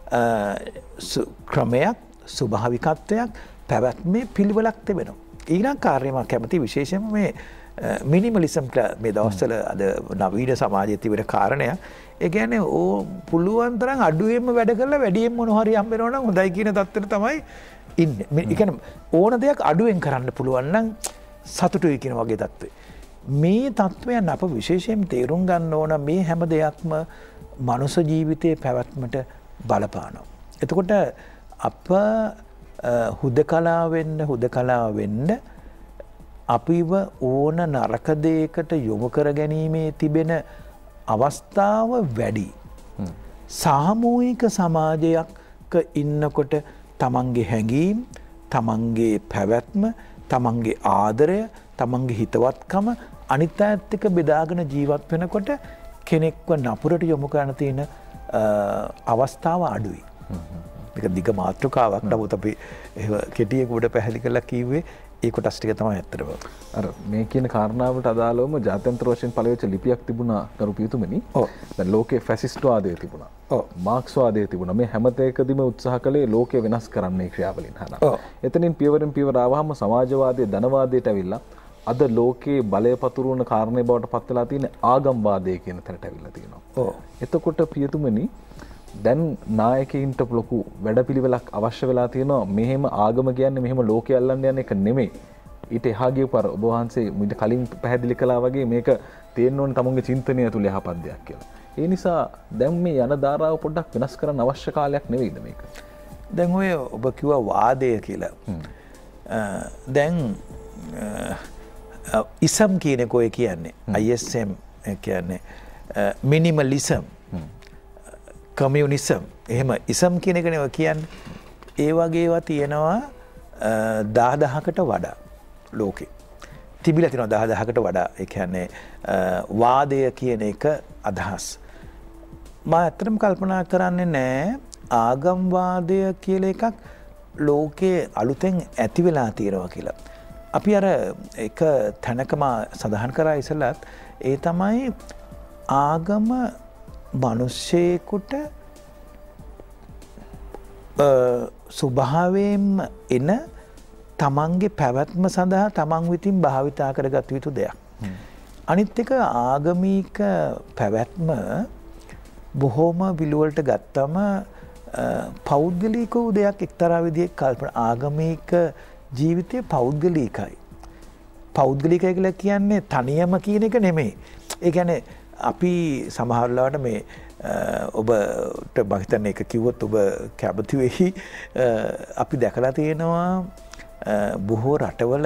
ක්‍රමයක්, ස්වභාවිකත්වයක්, පැවැත්මේ පිළිවෙලක් තිබෙනවා. ඊළඟ කාර්යම කැමති විශේෂයෙන්ම මේ මිනිමලිසම් මේ දවස්වල අද නවීන සමාජයේ තිබෙන කාරණයක්. ඒ කියන්නේ ඕ පුළුවන් තරම් අඩුවෙන්ම වැඩ කරලා වැඩියෙන් මොන හරි හම්බ වෙනවා නම් හොඳයි කියන තත්ත්වෙට තමයි ඉන්නේ. ඒ කියන්නේ ඕන දෙයක් අඩුවෙන් කරන්න පුළුවන් නම් සතුටුයි කියන වගේ තත්ත්වෙ. මේ තත්ත්වයන් අප විශේෂයෙන් තේරුම් ගන්න ඕන. මේ හැම දෙයක්ම මනුෂ්‍ය ජීවිතයේ පැවැත්මට බලපානවා. එතකොට අප හුදකලා වෙන්න හුදකලා වෙන්න අපිව ඕන නරක දෙයකට යොමු කර ගැනීමේ තිබෙන අවස්ථාව වැඩි. සාමූහික සමාජයක ඉන්නකොට තමන්ගේ හැඟීම්, තමන්ගේ පැවැත්ම, තමන්ගේ ආදරය, තමන්ගේ හිතවත්කම අනිත් අයත් එක්ක බෙදාගෙන ජීවත් වෙනකොට කෙනෙක්ව නපුරට යොමු කරන්න තියෙන අවස්ථාව අඩුයි. මේක දිග මාතෘකාවක්. නමුත් අපි කෙටියෙකුට පැහැදිලි කරලා කිව්වේ ඒ කොටස් ටික තමයි ඇත්තටම. අර මේ කියන කාරණාවට අදාළවම ජාත්‍යන්තර වශයෙන් පළ වෙච්ච ලිපියක් තිබුණා කරු පියතුමනි. ඔව්. දැන් ලෝකේ ෆැසිස්ට් වාදය තිබුණා. ඔව්. මාක්ස් වාදය තිබුණා. මේ හැම දෙයකදීම උත්සාහ කළේ ලෝකය වෙනස් කරන්නයි ක්‍රියාවලින් හදා. ඔව්. එතනින් පියවරෙන් පියවර ආවහම සමාජවාදයේ ධනවාදයට ඇවිල්ලා අද ලෝකයේ බලය පතුරවන කාරණේ බවට පත් වෙලා තියෙන ආගම්වාදය කියන තැනට ඇවිල්ලා තියෙනවා. ඔව්. එතකොට පියතුමනි දැන් නායකයින්ට ලොකු වැඩපිළිවෙලක් අවශ්‍ය වෙලා තියෙනවා. මෙහෙම ආගම කියන්නේ මෙහෙම ලෝකය අල්ලන්න යන එක නෙමෙයි. ඊට එහා ගියපාර ඔබ වහන්සේ මීට කලින් පැහැදිලි කළා වගේ මේක තියෙන්න ඕනේ තමුන්ගේ චින්තනය තුළ යහපත් දෙයක් කියලා. ඒ නිසා දැන් මේ යන ධාරාව පොඩ්ඩක් වෙනස් කරන්න අවශ්‍ය කාලයක් නෙවෙයිද මේක? දැන් ඔය ඔබ කිව්වා වාදය කියලා. දැන් ඉසම් කියන එක ඔය කියන්නේ I S M කියන්නේ මිනිමලිසම්, කමියුනිසම්, එහෙම ඉසම් කියන එකනේ ඔය කියන්නේ. ඒ වගේ ඒවා තියෙනවා දහ දහකට වඩා ලෝකේ. තිබිලා තියෙනවා දහ දහකට වඩා. ඒ කියන්නේ වාදය කියන එක අදහස්. මම ඇත්තටම කල්පනා කරන්නේ නැහැ ආගම්වාදය කියලා එකක් ලෝකේ අලුතෙන් ඇති වෙලා තියෙනවා කියලා. අපි අර එක තැනකම සඳහන් කරා ඉස්සලත් ඒ තමයි ආගම මිනිස්සෙකුට ස්වභාවයෙන්ම එන තමන්ගේ පැවැත්ම සඳහා තමන් විසින් භාවිතා කරගත යුතු දෙයක්. අනිත් එක ආගමික පැවැත්ම බොහෝම විලුවලට ගත්තම පෞද්ගලික වූ දෙයක් එක්තරා විදිහක කල්පනා. ආගමික ජීවිතය පෞද්ගලිකයි. පෞද්ගලිකයි කියලා කියන්නේ තනියම කියන එක නෙමෙයි. ඒ කියන්නේ අපි සමහර වෙලාවට මේ ඔබට මම හිතන්නේ ඒක කිව්වොත් ඔබ කැමති වෙයි. අපි දැකලා තියෙනවා බොහෝ රටවල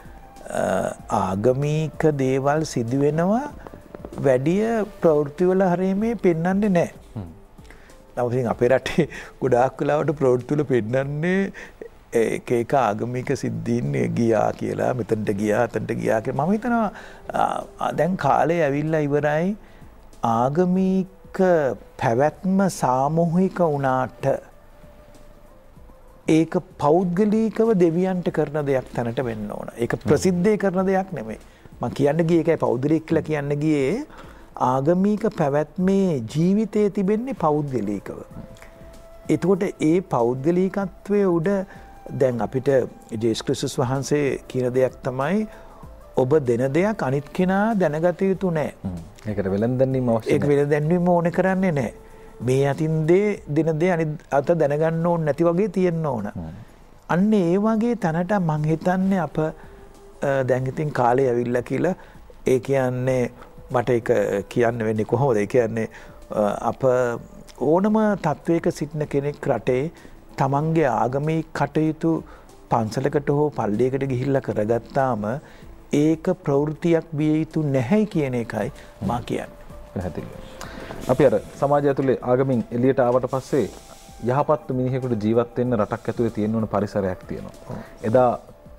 ආගමික දේවල් සිදු වෙනවා වැඩිය ප්‍රවෘත්ති වල හරීමේ පෙන්වන්නේ නැහැ. නමුත් ඉතින් අපේ රටේ ගොඩාක් වෙලාවට ප්‍රවෘත්ති වල පෙන්වන්නේ එක එක ආගමික සිද්ධීන් ගියා කියලා, මෙතනට ගියා, අතනට ගියා කියලා. මම හිතනවා දැන් කාලේ ඇවිල්ලා ඉවරයි ආගමික පැවැත්ම සාමූහික වුණාට ඒක පෞද්ගලිකව දෙවියන්ට කරන දෙයක් තැනට වෙන්න ඕන. ඒක ප්‍රසිද්ධය කරන දෙයක් නෙමෙයි. මම කියන්න ගියේ ඒකයි පෞද්ගලික කියලා කියන්න ගියේ ආගමික පැවැත්මේ ජීවිතයේ තිබෙන්නේ පෞද්ගලිකව. එතකොට ඒ පෞද්ගලිකත්වයේ උඩ දැන් අපිට ජේසුස් ක්‍රිස්තුස් වහන්සේ කියන දෙයක් තමයි ඔබ දෙන දෙයක් අනිත් කෙනා දැනගත යුතු නැහැ. ඒකට වෙලඳැන්වීම අවශ්‍යයි. ඒක වෙලඳැන්වීම ඕනේ කරන්නේ නැහැ. මේ අතින් දේ දින දේ අනිත් අත දැනගන්න ඕනේ නැති වගේ තියෙන්න ඕන. අන්න ඒ වගේ තැනට මං හිතන්නේ අප දැන් ඉතින් කාලේ ඇවිල්ලා කියලා ඒ කියන්නේ මට ඒක කියන්න වෙන්නේ කොහොමද? ඒ කියන්නේ අප ඕනම තත්වයක සිටින කෙනෙක් රටේ තමන්ගේ ආගමික කටයුතු පන්සලකට හෝ පල්ලියකට ගිහිල්ලා කරගත්තාම ඒක ප්‍රවෘත්තියක් විය යුතු නැහැ කියන එකයි මා කියන්නේ. පැහැදිලියි. අපි අර සමාජය ඇතුලේ ආගමින් එළියට ආවට පස්සේ යහපත් මිනිහෙකුට ජීවත් වෙන්න රටක් ඇතුලේ තියෙන ඕන පරිසරයක් තියෙනවා. එදා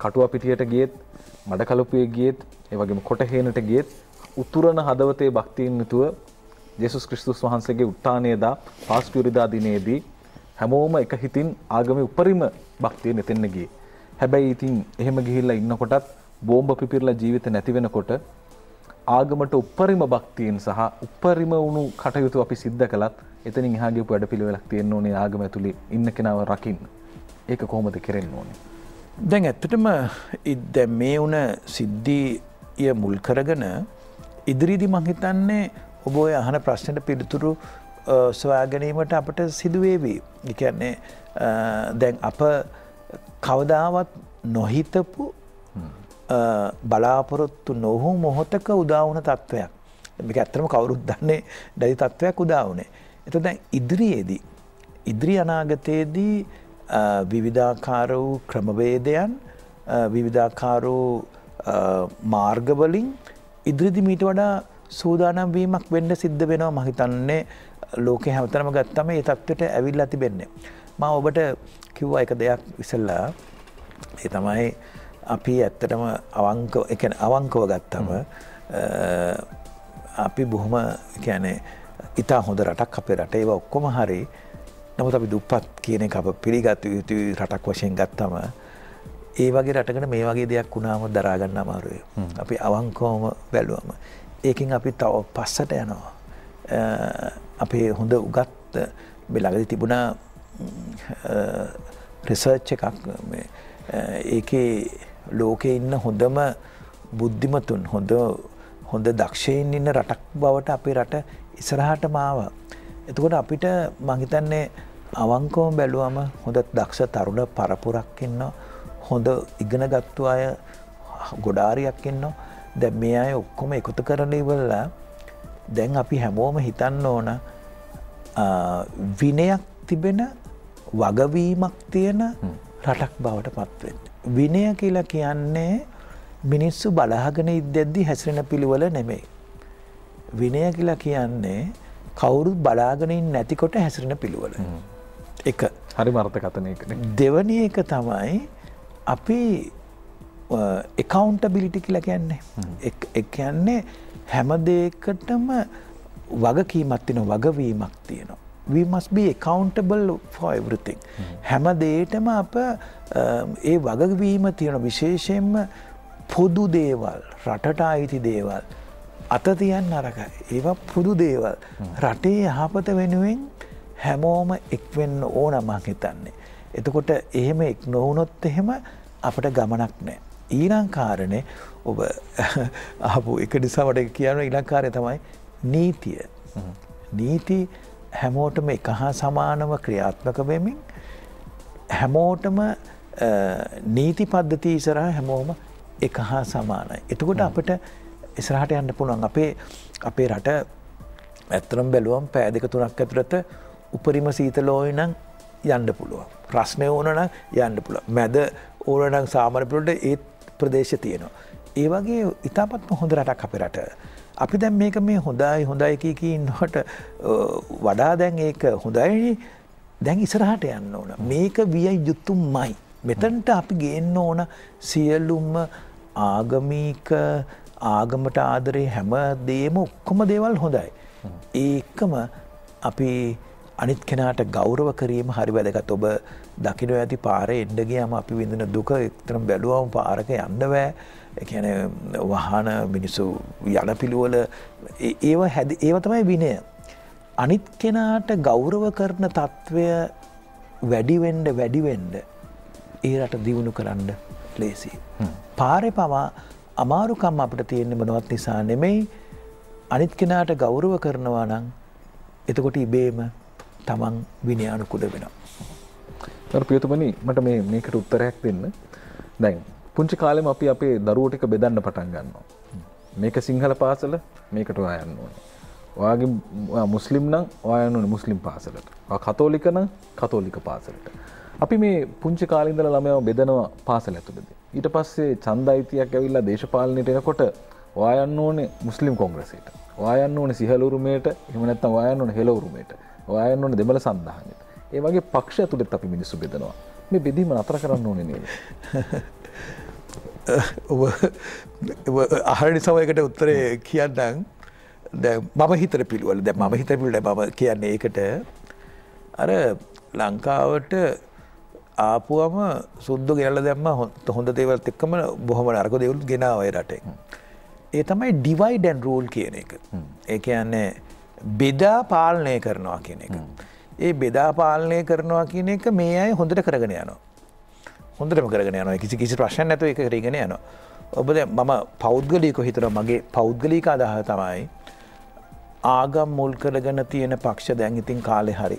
කටුව පිටියට ගියෙත්, මඩකලපුවේ ගියෙත්, ඒ වගේම කොටහේනට ගියෙත් උතුරන හදවතේ භක්තියෙන් යුතුව යේසුස් ක්‍රිස්තුස් වහන්සේගේ උත්ථානයේදා පාස්කුරිදා දිනේදී හැමෝම එක හිතින් ආගමේ උපරිම භක්තිය නෙතෙන්න ගියේ. හැබැයි ඉතින් එහෙම ගිහිල්ලා ඉන්නකොටත් බෝම්බ පිපිරලා ජීවිත නැති වෙනකොට ආගමට උපරිම භක්තියෙන් සහ උපරිම වුණු කටයුතු අපි සිද්ධ කළත් එතනින් එහා ගියපු වැඩපිළිවෙලක් තියෙන්න ඕනේ ආගම ඇතුලේ ඉන්න කෙනාව රකින්න. ඒක කොහොමද කරෙන්න ඕනේ? දැන් ඇත්තටම දැන් මේ වුණ සිද්ධිය මුල් කරගෙන ඉදිරියේදී මම හිතන්නේ ඔබ ඔය අහන ප්‍රශ්නෙට පිළිතුරු සොයා ගැනීමට අපට සිදු වේවි. ඒ කියන්නේ දැන් අප කවදාවත් නොහිතපු බලාපොරොත්තු නොවු මොහොතක උදා වුණ තත්වයක්. මේක ඇත්තටම කවුරුත් දන්නේ දැඩි තත්වයක් උදා වුණේ. එතකොට දැන් ඉදිරියේදී ඉදිරි අනාගතයේදී විවිධාකාර වූ ක්‍රමවේදයන් විවිධාකාර වූ මාර්ගවලින් ඉදිරියේදී මීට වඩා සූදානම් වීමක් වෙන්න සිද්ධ වෙනවා මම හිතන්නේ ලෝකේ හැමතැනම ගත්තම මේ තත්ත්වයට ඇවිල්ලා තිබෙන්නේ. මම ඔබට කිව්වා එක දෙයක් ඉස්සෙල්ලා ඒ තමයි අපි ඇත්තටම අවංක ඒ කියන්නේ අවංකව ගත්තම අපි බොහොම කියන්නේ ඉතා හොඳ රටක් අපේ රට ඒවා ඔක්කොම හරි. නමුත් අපි දුප්පත් කියන එක අප පිළිගත යුතු රටක් වශයෙන් ගත්තම ඒ වගේ රටකට මේ වගේ දෙයක් වුණාම දරා ගන්න අමාරුයි. අපි අවංකවම බැලුවම ඒකෙන් අපි තව පස්සට යනවා. අපේ හොඳ උගත් මේ ළඟදී තිබුණා රිසර්ච් එකක් මේ ඒකේ ලෝකේ ඉන්න හොඳම බුද්ධිමතුන් හොඳ හොඳ දක්ෂයින් ඉන්න රටක් බවට අපේ රට ඉස්සරහටම ආවා. එතකොට අපිට මම හිතන්නේ අවංකවම බැලුවම හොඳ දක්ෂ තරුණ පරපුරක් ඉන්නවා. හොඳ ඉගෙනගත්තු අය ගොඩාරියක් ඉන්නවා. දැන් මේ අය ඔක්කොම එකතු කරලා ඉවරලා දැන් අපි හැමෝම හිතන්න ඕන විනයක් තිබෙන වගවීමක් තියෙන රටක් බවට පත් වෙන්න. විනය කියලා කියන්නේ මිනිස්සු බලාගෙන ඉද්දැද්දි හැසිරෙන පිළිවෙල නෙමෙයි. විනය කියලා කියන්නේ කවුරුත් බලාගෙන ඉන්නේ නැතිකොට හැසිරෙන පිළිවෙල. එක හරිම අර්ථකථනයකනේ. දෙවැනි එක තමයි අපි accountability කියලා කියන්නේ. ඒ කියන්නේ හැම දෙයකටම වගකීමක් තියෙනවා, වගවීමක් තියෙනවා. We must be accountable for everything. හැම දෙයකටම අප ඒ වගවීම තියෙන විශේෂයෙන්ම පොදු දේවල්, රටට අයිති දේවල් අත තියන්න අරකයි. ඒවා පොදු දේවල්. රටේ යහපත වෙනුවෙන් හැමෝම එක් වෙන්න ඕන මං හිතන්නේ. එතකොට එහෙම එක් නොවුනොත් එහෙම අපිට ගමනක් නැහැ. ඊළඟ කාරණේ ඔබ අහපු එක නිසා මට කියන්න ඊළඟ කාර්යය තමයි නීතිය. නීති හැමෝටම එක හා සමානව ක්‍රියාත්මක වෙමින් හැමෝටම නීති පද්ධතිය ඉස්සරහා හැමෝම එක හා සමානයි. එතකොට අපිට ඉස්සරහට යන්න පුළුවන්. අපේ අපේ රට ඇත්තටම බැලුවම පෑ දෙක තුනක් ඇතුළත උපරිම සීතල ඕනේ නම් යන්න පුළුවන්. ප්‍රශ්නේ ඕන නම් යන්න පුළුවන්. මැද ඕන නම් සාමාන්‍ය පිළිවෙලට ඒ ප්‍රදේශ තියෙනවා. ඒ වගේ ඉතාමත්ම හොඳ රටක් අපේ රට. අපි දැන් මේක මේ හොඳයි හොඳයි කී කී ඉන්නකොට වඩා දැන් ඒක හොඳයි දැන් ඉස්සරහට යන්න ඕන. මේක විය යුතුමයි. මෙතනට අපි ගේන්න ඕන සියලුම ආගමික ආගමට ආදරේ හැම දෙයක්ම ඔක්කොම දේවල් හොඳයි. ඒකම අපි අනිත් කෙනාට ගෞරව කිරීම හරි වැදගත්. ඔබ දකින්න ඇති පාරේ එන්න ගියාම අපි විඳින දුක එක්තරම් බැලුවම පාරක යන්න බෑ. ඒ කියන්නේ වාහන මිනිස්සු යන පිළිවෙල ඒව හැදි ඒව තමයි විනය. අනිත් කෙනාට ගෞරව කරන తත්වය වැඩි වෙන්න වැඩි වෙන්න ඒ රට දියුණු කරන්න ලේසි. පාරේ පවා අමාරුකම් අපිට තියෙන්නේ මොනවත් නිසා නෙමෙයි. අනිත් කෙනාට ගෞරව කරනවා නම් එතකොට ඉබේම තමන් විනයානුකූල වෙනවා. තර පියතුමනි මට මේ මේකට උත්තරයක් දෙන්න. දැන් පුංචි කාලෙම අපි අපේ දරුවෝ ටික බෙදන්න පටන් ගන්නවා. මේක සිංහල පාසල, මේකට ඔයා යන්න ඕනේ. ඔයාගේ මුස්ලිම් නම් ඔයා යන්න ඕනේ මුස්ලිම් පාසලට. ඔයා කතෝලික නම් කතෝලික පාසලට. අපි මේ පුංචි කාලේ ඉඳලා ළමයව බෙදනවා පාසල ඇතුළතදී. ඊට පස්සේ ඡන්ද අයිතියක් ඇවිල්ලා දේශපාලනයට එනකොට ඔයා යන්න ඕනේ මුස්ලිම් කොංග්‍රසයට. ඔයා යන්න ඕනේ සිහල උරුමයට, එහෙම නැත්නම් ඔයා යන්න ඕනේ හෙළ උරුමයට. ඔයා යන්න ඕනේ දෙමළ සන්ධානයට. ඒ වගේ පක්ෂ ඇතුළත් අපි මිනිස්සු බෙදනවා. මේ බෙදීම නතර කරන්න ඕනේ නේද? ඔබ අහරණි සමයකට උත්තරේ කියන්නම් දැන් මම හිතන පිළිවෙල දැන් මම හිතන පිළිවෙල මම කියන්නේ ඒකට අර ලංකාවට ආපුවම සුද්දෝ ගෙනල්ලා දැම්මා හොඳ දේවල්ත් එක්කම බොහොම නරක දේවල් ගෙනාවා ඒ රටේ. ඒ තමයි divide and rule කියන එක. ඒ කියන්නේ බෙදා පාලනය කරනවා කියන එක. ඒ බෙදා පාලනය කරනවා කියන එක මේ අය හොඳට කරගෙන යනවා. හොඳටම කරගෙන යනවා. කිසි කිසි ප්‍රශ්නයක් නැතුව ඒක කරගෙන යනවා. ඔබ දැන් මම පෞද්ගලිකව හිතනවා මගේ පෞද්ගලික අදහස තමයි ආගම් මුල් කරගෙන තියෙන පක්ෂ දැන් ඉතින් කාලේ හරි.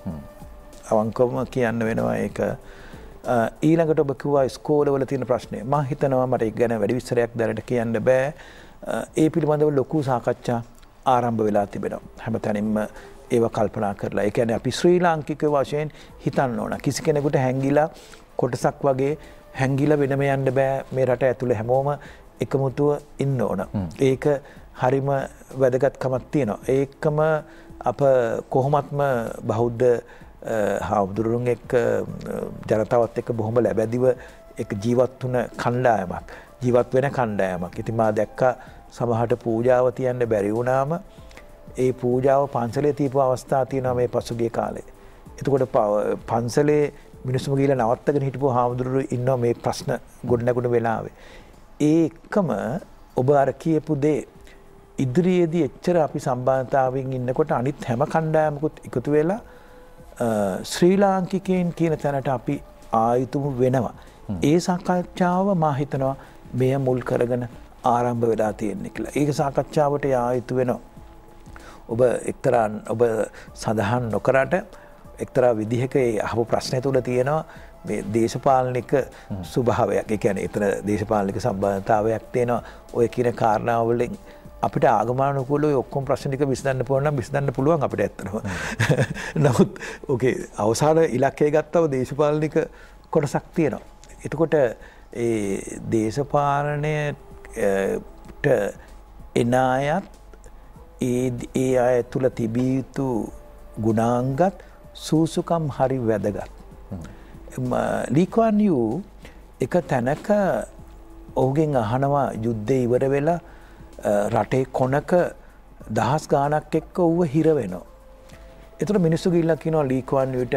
අවංකවම කියන්න වෙනවා ඒක. ඊළඟට ඔබ කිව්වා ස්කෝලවල තියෙන ප්‍රශ්නේ. මම හිතනවා මට ඒක ගැන වැඩි විස්තරයක් දැනට කියන්න බෑ. ඒ පිළිබඳව ලොකු සාකච්ඡා ආරම්භ වෙලා තිබෙනවා. හැමතැනින්ම ඒව කල්පනා කරලා. ඒ කියන්නේ අපි ශ්‍රී ලාංකික වශයෙන් හිතන්න ඕන. කිසි කෙනෙකුට හැංගිලා කොටසක් වගේ හැංගිලා වෙනම යන්න බෑ. මේ රට ඇතුලේ හැමෝම එකමුතුව ඉන්න ඕන. ඒක හරිම වැදගත්කමක් තියෙනවා. ඒකම අප කොහොමත්ම බෞද්ධ හාමුදුරුවෝ එක්ක ජනතාවත් එක්ක බොහොම ලැබැදිව එක ජීවත් වුණ කණ්ඩායමක්. ජීවත් වෙන කණ්ඩායමක්. ඉතින් මා දැක්කා සමහරට පූජාව තියන්න බැරි වුණාම ඒ පූජාව පන්සලේ තියපු අවස්ථා තියෙනවා මේ පසුගිය කාලේ. එතකොට පන්සලේ මිනිස්සුම ගිහලා නවත්තගෙන හිටපු හාමුදුරුවෝ ඉන්නවා මේ ප්‍රශ්න ගොඩනැගුණ වෙලාවේ. ඒකම ඔබ අර කියපු දේ ඉදිරියේදී එච්චර අපි සම්බන්ධතාවයෙන් ඉන්නකොට අනිත් හැම කණ්ඩායමකුත් එකතු වෙලා ශ්‍රී ලාංකිකයන් කියන තැනට අපි ආයුතුම වෙනවා. ඒ සාකච්ඡාව මා හිතනවා මෙය මුල් කරගෙන ආරම්භ වෙලා තියෙන්නේ කියලා. ඒක සාකච්ඡාවට ආයුතු වෙනවා. ඔබ එක්තරා ඔබ සඳහන් නොකරට එක්තරා විදිහක ඒ අහපු ප්‍රශ්නය තුළ තියෙනවා මේ දේශපාලනික ස්වභාවයක්. ඒ කියන්නේ එතන දේශපාලනික සම්බන්ධතාවයක් තියෙනවා. ඔය කියන කාරණාවලින් අපිට ආගමනුකූලව ඔක්කොම ප්‍රශ්න ටික විසඳන්න පුළුවන් නම් විසඳන්න පුළුවන් අපිට ඇත්තටම. නමුත් ඕකේ අවසාන ඉලක්කය ගත්තව දේශපාලනික කොටසක් තියෙනවා. එතකොට ඒ දේශපාලනයට එන අයත් ඒ ඒ අය තුල තිබිය යුතු ගුණාංගත් සූසුකම් හරි වැදගත්. ලී කුවන් යූ එක තැනක ඔහුගෙන් අහනවා යුද්ධය ඉවර වෙලා රටේ කොනක දහස් ගාණක් එක්ක ඌව හිර වෙනවා. ඒතර මිනිස්සු ගිහිල්ලා කියනවා ලී කුවන් යූට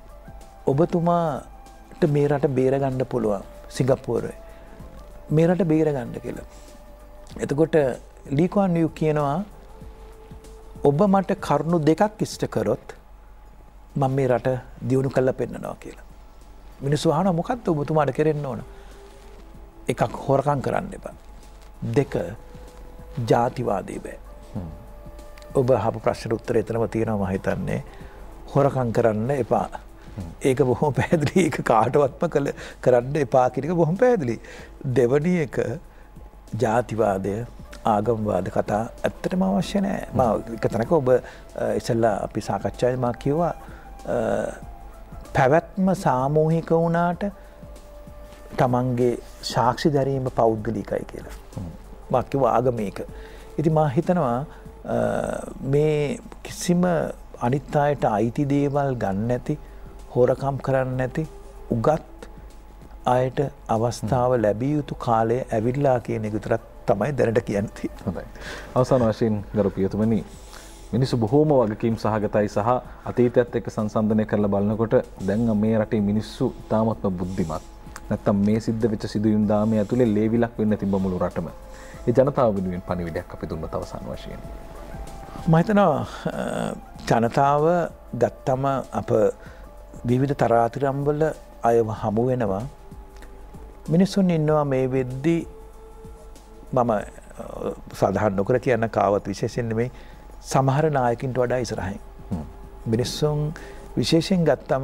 ඔබතුමාට මේ රට බේර ගන්න පුළුවන් සිංගප්පූරුවේ. මේ රට බේර ගන්න කියලා. එතකොට ලී කුවන් යූ කියනවා ඔබ මට කරුණු දෙකක් ඉෂ්ට කරොත් මම මේ රට දියුණු කරලා පෙන්නනවා කියලා. මිනිස්සු අහනවා මොකක්ද ඔබතුමාට කරෙන්න ඕන? එකක් හොරකම් කරන්න එපා. දෙක ජාතිවාදී බෑ. ඔබ අහපු ප්‍රශ්නෙට උත්තරය එතනම තියෙනවා මම හිතන්නේ. හොරකම් කරන්න එපා. ඒක බොහොම පැහැදිලි. ඒක කාටවත්ම කළ කරන්න එපා කියන එක බොහොම පැහැදිලි. දෙවැනි එක ජාතිවාදය ආගම්වාද කතා ඇත්තටම අවශ්‍ය නැහැ. මම එක තැනක ඔබ ඉස්සෙල්ලා අපි සාකච්ඡාවේ මම කිව්වා පැවැත්ම සාමූහික වුණාට තමන්ගේ සාක්ෂි දැරීම පෞද්ගලිකයි කියලා. මම කිව්වා ආගමික. ඉතින් මම හිතනවා මේ කිසිම අනිත් අයට අයිති දේවල් ගන්න නැති, හොරකම් කරන්න නැති, උගත් අයට අවස්ථාව ලැබිය යුතු කාලය ඇවිල්ලා කියන එක විතරක් තමයි දැනට කියන්නේ. හොඳයි. අවසාන වශයෙන් ගරු පියතුමනි මිනිස්සු බොහෝම වගකීම් සහගතයි සහ අතීතයත් එක්ක සංසන්දනය කරලා බලනකොට දැන් මේ රටේ මිනිස්සු තාමත්ම බුද්ධිමත්. නැත්තම් මේ සිද්ධ වෙච්ච සිදුවීම් දාමේ ඇතුලේ ලේවිලක් වෙන්න තිබ්බ මුළු රටම. ඒ ජනතාව වෙනුවෙන් පණිවිඩයක් අපි දුන්නත් අවසාන වශයෙන්. මම හිතනවා ජනතාව ගත්තම අප විවිධ තරාතිරම් වල අයව හමු වෙනවා. මිනිස්සුන් ඉන්නවා මේ වෙද්දී මම සාධාරණ නොකර කියන කාවත් විශේෂයෙන් නෙමෙයි සමහර නායකින්ට වඩා ඉස්සරහින්. මිනිස්සුන් විශේෂයෙන් ගත්තම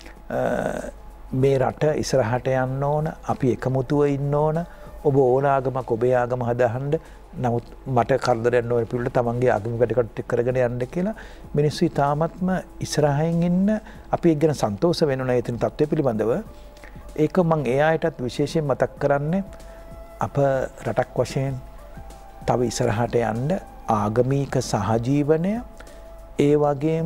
මේ රට ඉස්සරහට යන්න ඕන, අපි එකමුතුව ඉන්න ඕන. ඔබ ඕන ආගමක් ඔබේ ආගම හදාහන්න. නමුත් මට කරදරයක් නොවන පිළිවෙල තමන්ගේ ආගමික වැඩ කටයුතු කරගෙන යන්න කියලා මිනිස්සු ඉතාමත්ම ඉස්සරහින් ඉන්න අපි ඒක ගැන සන්තෝෂ වෙනවා ඒ තියෙන තත්ත්වය පිළිබඳව. ඒක මම ඒ අයටත් විශේෂයෙන් මතක් කරන්නේ අප රටක් වශයෙන් තව ඉස්සරහට යන්න ආගමික සහජීවනය ඒ වගේම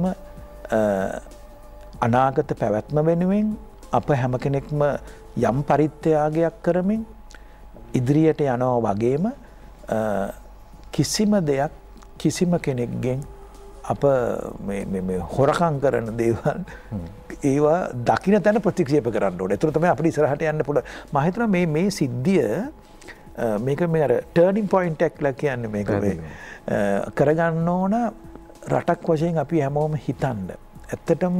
අනාගත පැවැත්ම වෙනුවෙන් අප හැම කෙනෙක්ම යම් පරිත්‍යාගයක් කරමින් ඉදිරියට යනවා වගේම කිසිම දෙයක් කිසිම කෙනෙක්ගෙන් අප හොරකම් කරන දේවල් ඒවා දකින්න තැන ප්‍රතික්ෂේප කරන්න ඕනේ. ඒතර තමයි අපිට ඉස්සරහට යන්න පුළුවන්. මම හිතනවා මේ මේ සිද්ධිය මේක මේ අර ටර්නින් පොයින්ට් එකක් ලා කියන්නේ මේක මේ කරගන්න ඕන රටක් වශයෙන් අපි හැමෝම හිතන්න. ඇත්තටම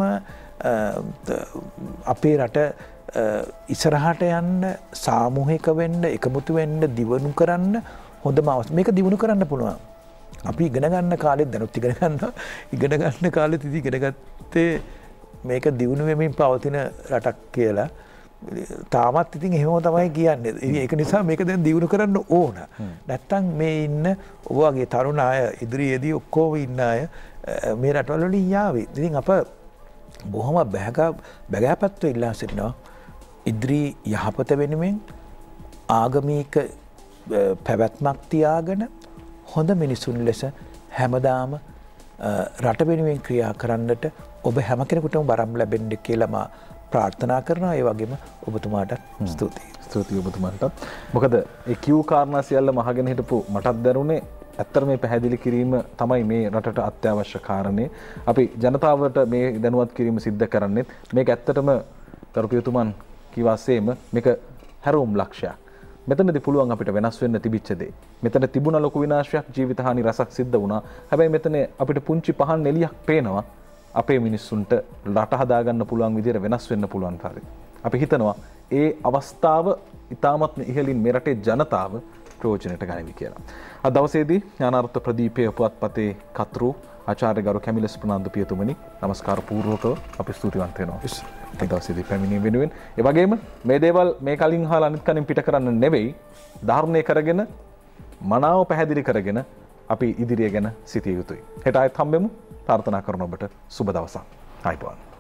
අපේ රට ඉස්සරහට යන්න සාමූහික වෙන්න එකමුතු වෙන්න දියුණු කරන්න හොඳම අවස්ථාව. මේක දියුණු කරන්න පුළුවන්. අපි ඉගෙන ගන්න කාලෙත් දැනුත් ඉගෙන ගන්නවා. ඉගෙන ගන්න කාලෙත් ඉතින් ඉගෙන ගත්තේ මේක දියුණු වෙමින් පවතින රටක් කියලා. තාමත් ඉතින් එහෙම තමයි කියන්නේ. ඒක නිසා මේක දැන් දියුණු කරන්න ඕන. නැත්තම් මේ ඉන්න ඔය වගේ තරුණ අය ඉදිරියේදී ඔක්කොම ඉන්න අය මේ රටවල වලින් යාවි. ඉතින් අප බොහොම බැගා බැගෑපත්ව ඉල්ලා සිටිනවා. ඉදිරි යහපත වෙනුවෙන් ආගමික පැවැත්මක් තියාගෙන හොඳ මිනිසුන් ලෙස හැමදාම රට වෙනුවෙන් ක්‍රියා කරන්නට ඔබ හැම කෙනෙකුටම වරම් ලැබෙන්න කියලා මා ප්‍රාර්ථනා කරනවා. ඒ වගේම ඔබතුමාට ස්තුතියි. ස්තුතියි ඔබතුමාට. මොකද ඒ කියු කාරණා සියල්ලම අහගෙන හිටපු මටත් දැනුනේ ඇත්තට මේ පැහැදිලි කිරීම තමයි මේ රටට අත්‍යවශ්‍ය කාරණේ. අපි ජනතාවට මේ දැනුවත් කිරීම සිද්ධ කරන්නේ මේක ඇත්තටම කරුපියතුමන් කිව්වාසේම මේක හැරවුම් ලක්ෂයක්. මෙතනදී පුළුවන් අපිට වෙනස් වෙන්න තිබිච්ච දේ. මෙතන තිබුණ ලොකු විනාශයක් ජීවිත හානි රසක් සිද්ධ වුණා. හැබැයි මෙතන අපිට පුංචි පහන් එළියක් පේනවා. අපේ මිනිස්සුන්ට රට හදාගන්න පුළුවන් විදිහට වෙනස් වෙන්න පුළුවන් තරයි. අපි හිතනවා ඒ අවස්ථාව ඉතාමත් ඉහළින් මේ රටේ ජනතාව ප්‍රයෝජනයට ගනිවි කියලා. අද දවසේදී ඥානාර්ථ ප්‍රදීපයේ පුවත්පතේ කතෘ ආචාර්ය ගරු කැමිලස් ප්‍රනාන්දු පියතුමනි නමස්කාර පූර්වකව අපි ස්තුතිවන්ත වෙනවා. ඒ දවසේදී පැමිණීම වෙනුවෙන්. ඒ වගේම මේ දේවල් මේ කලින් අහලා අනිත් කලින් පිට කරන්න නෙවෙයි ධාරණය කරගෙන මනාව පැහැදිලි කරගෙන අපි ඉදිරිය ගැන සිටිය යුතුයි. හෙට ආයෙත් හම්බෙමු. ප්‍රාර්ථනා කරන ඔබට සුබ දවසක්. ආයිබෝන්.